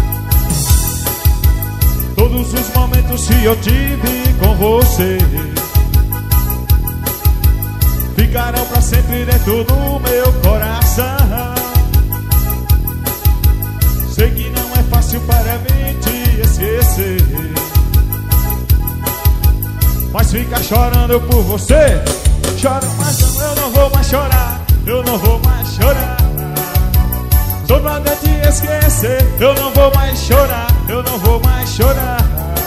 todos os momentos que eu tive com você, ficarão pra sempre dentro do meu coração. Sei que não é fácil para mim te esquecer, mas ficar chorando por você, choro, mas não, eu não vou mais chorar, eu não vou mais chorar, só pra te esquecer. Eu não vou mais chorar, eu não vou mais chorar,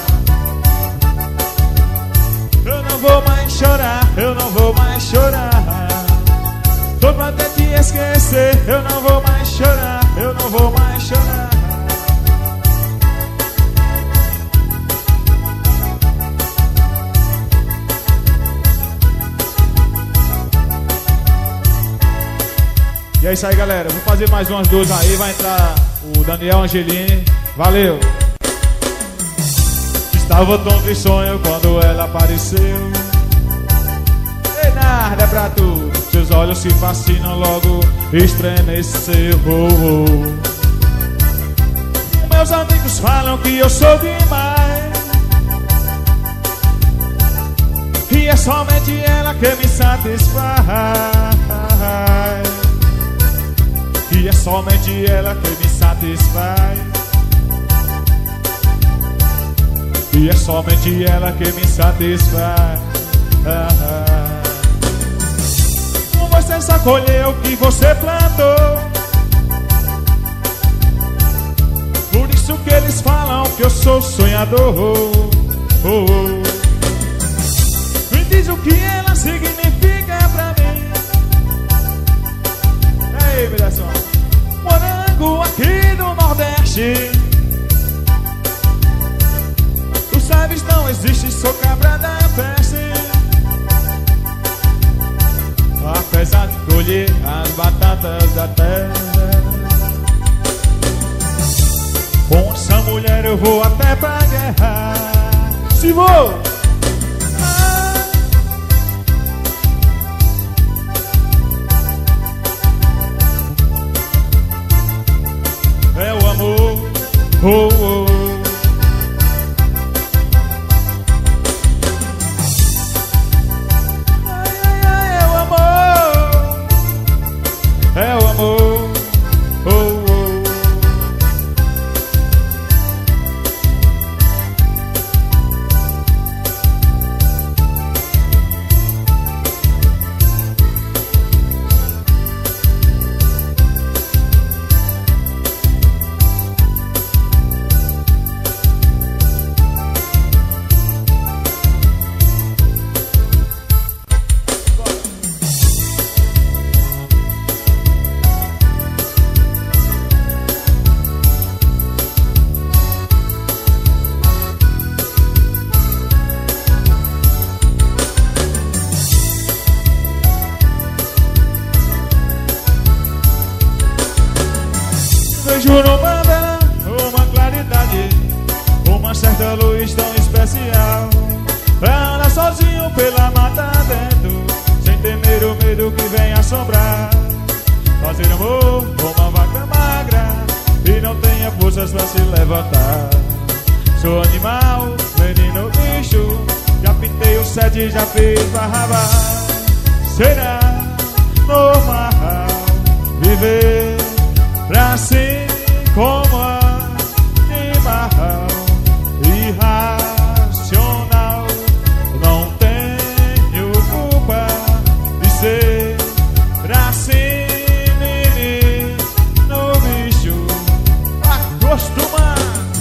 eu não vou mais chorar, eu não vou mais chorar, só pra te esquecer. Eu não vou mais chorar, eu não vou mais chorar. E é isso aí, galera. Vou fazer mais umas duas aí. Vai entrar o Daniel Angelini. Valeu. Estava tão de sonho quando ela apareceu. Ei, nada é pra tu. Seus olhos se fascinam, logo estremeceu. Meus amigos falam que eu sou demais, e é somente ela que me satisfaz. E é somente ela que me satisfaz. E é somente ela que me satisfaz. Você só colheu o que você plantou, por isso que eles falam que eu sou sonhador. Me diz o que ela significa pra mim. Ei, me dá som. Morango aqui do Nordeste, tu sabes, não existe, sou cabra da peste. Apesar de colher as batatas da terra, com essa mulher eu vou até pra guerra. Se vou! É o amor, oh, oh. Ai, ai, ai, é o amor, é o amor, oh, oh. numa vela, uma claridade, uma certa luz tão especial, pra andar sozinho pela mata dentro, sem temer o medo que vem assombrar. Fazer amor com uma vaca magra e não tenha forças pra se levantar. Sou animal, menino, bicho, já pintei o 7, já fiz barrabá. Será normal viver assim como animal irracional? Não tenho culpa de ser assim, menino, bicho, acostumado.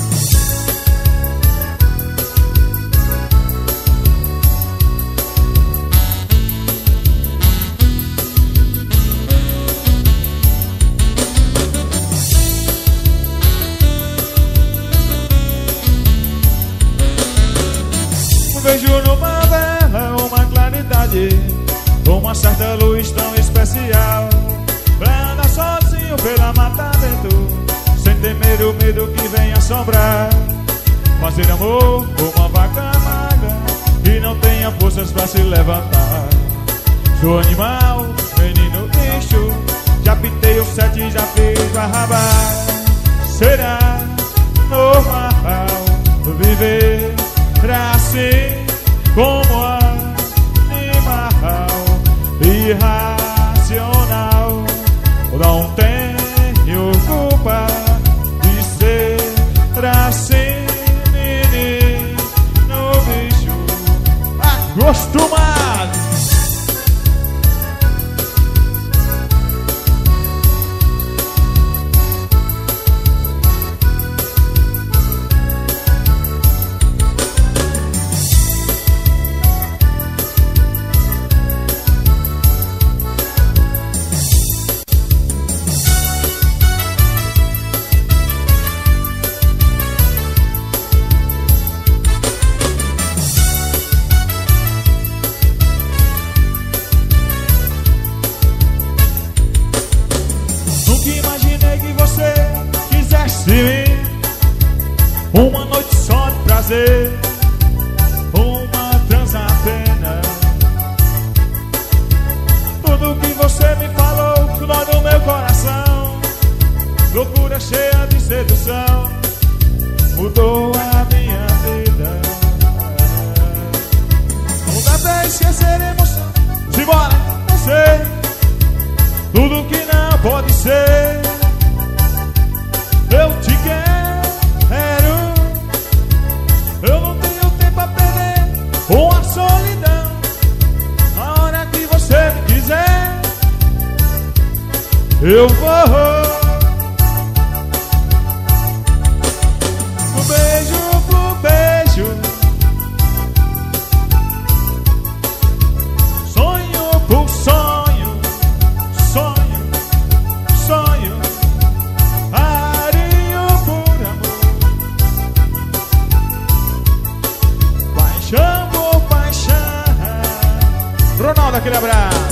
Vejo numa vela uma claridade, uma certa luz tão especial, pra andar sozinho pela mata dentro, sem temer o medo que vem assombrar. Fazer amor com uma vaca magra que não tenha forças pra se levantar. Sou animal, menino, bicho, já pintei o 7, já fiz barrabá. Será normal viver assim como animal irracional? Não tenho culpa de ser assim, menino, bicho, acostumado. Uma noite só de prazer, uma transatena. Tudo que você me falou dói no meu coração. Loucura cheia de sedução mudou a minha vida. Não dá pra esquecer a emoção. Simbora, você, tudo que não pode ser. Eu te quero, eu não tenho tempo a perder com a solidão. Na hora que você me quiser, eu vou. Pro beijo, sonho por sonho, sonho, sonho. Ronaldo, aquele abraço.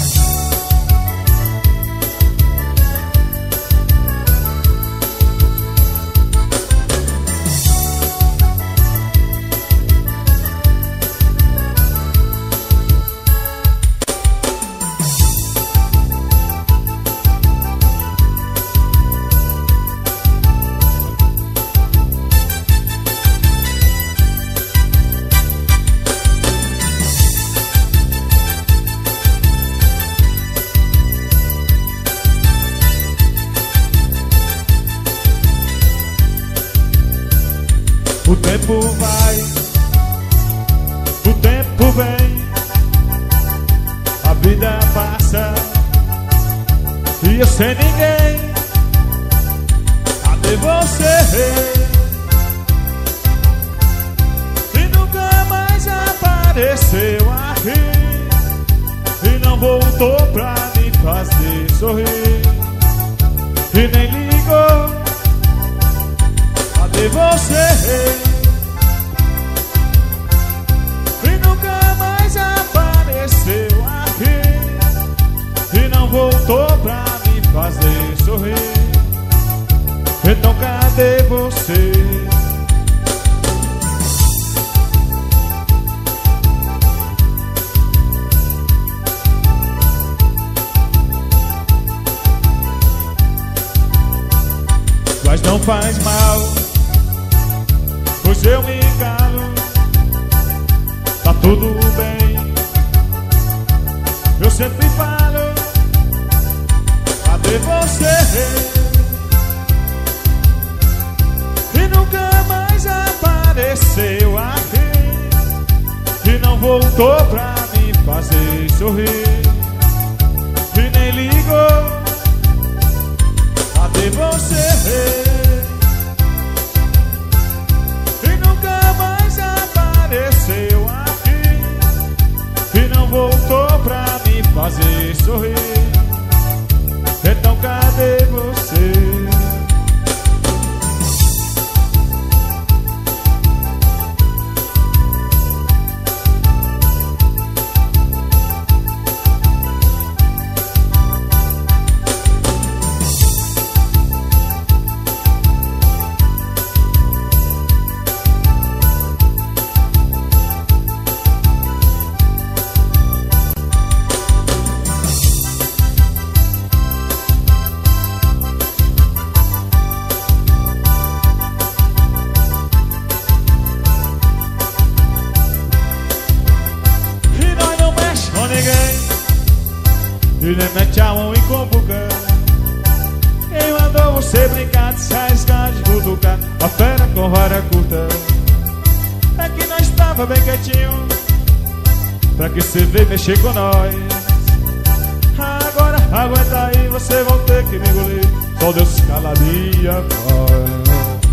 O tempo vai, o tempo vem, a vida passa e eu sem ninguém. Cadê você? E nunca mais apareceu aqui e não voltou pra me fazer sorrir e nem ligou. Cadê você? E nunca mais apareceu aqui e não voltou pra me fazer sorrir Então cadê você? Mas não faz mal, pois eu me calo. Tá tudo bem, eu sempre falo. Cadê você? E nunca mais apareceu aqui, e não voltou pra me fazer sorrir, e nem ligou. Cadê você? E nunca mais apareceu aqui, e não voltou pra me fazer sorrir. Então cadê você? E nem mete a mão em combuca. Quem mandou você brincar de se arriscar, de cutucar a fera com vara curta? É que nós tava bem quietinho, pra que você veio mexer com nós. Agora aguenta aí, você vai ter que me engolir. Só Deus caladinha voz.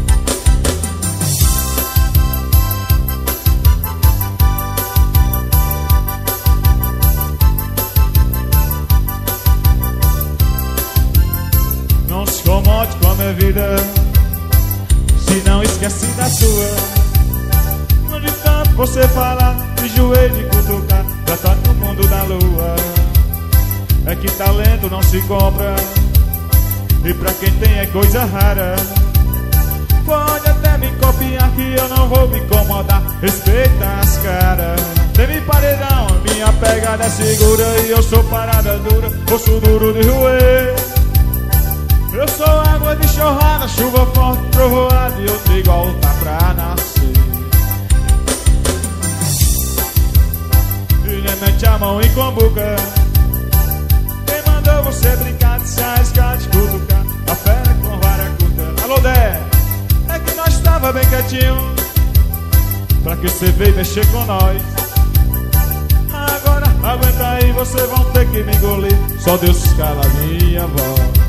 Não se incomode com a minha vida, se não esquece da sua. Não de tanto você falar, de joelho de cutucar, já tá no mundo da lua. É que talento não se compra, e pra quem tem é coisa rara. Pode até me copiar que eu não vou me incomodar, respeita as caras. Tem-me paredão, minha pegada é segura, e eu sou parada dura, osso duro de roer. Eu sou água de chorrada, chuva forte, trovoada, e outra igual tá pra nascer. E nem mete a mão em combuca. Quem mandou você brincar de se arriscar, de cutucar a fera com vara curta? Alô, Dé, é que nós tava bem quietinho, pra que você veio mexer com nós. Agora aguenta aí, vocês vão ter que me engolir. Só Deus cala a minha voz.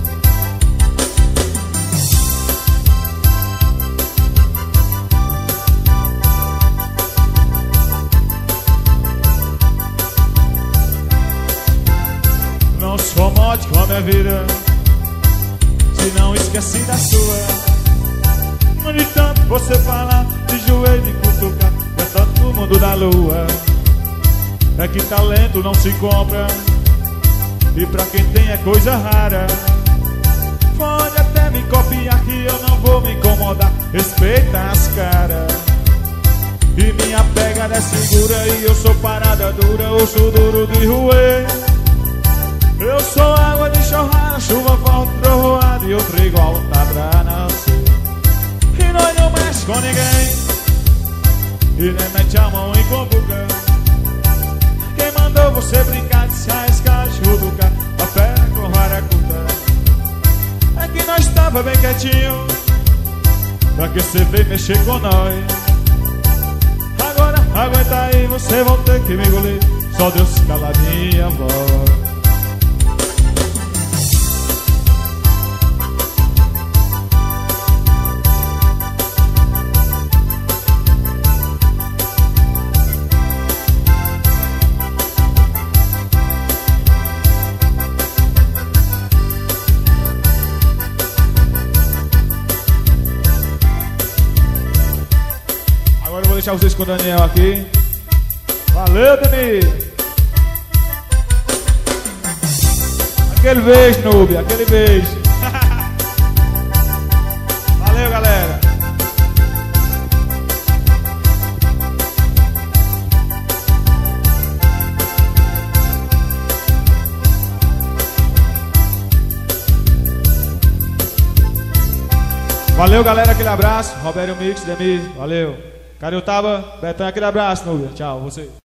Não se incomode com a minha vida, se não esquece da sua. Não de tanto você falar, de joelho e cutucar, é tanto o mundo da lua. É que talento não se compra, e pra quem tem é coisa rara. Pode até me copiar que eu não vou me incomodar, respeita as caras. E minha pegada é segura, e eu sou parada dura, osso duro de roer. Eu sou água de chorrada, chuva forte, trovoada, e outra igual tá pra nascer. E nós não mexe com ninguém, e nem mete a mão em combuca. Quem mandou você brincar de se arriscar, de cutucar a fera com vara curta? É que nós tava bem quietinho, pra que você veio mexer com nós. Agora aguenta aí, você vai ter que me engolir. Só Deus cala a minha voz. Vou deixar vocês com o Daniel aqui. Valeu, Dani! Aquele beijo, Nubia, aquele beijo. Valeu, galera, aquele abraço. Robério Mix, Demir, valeu. Cariutaba, Betão, aquele abraço, Núbia. Tchau, você.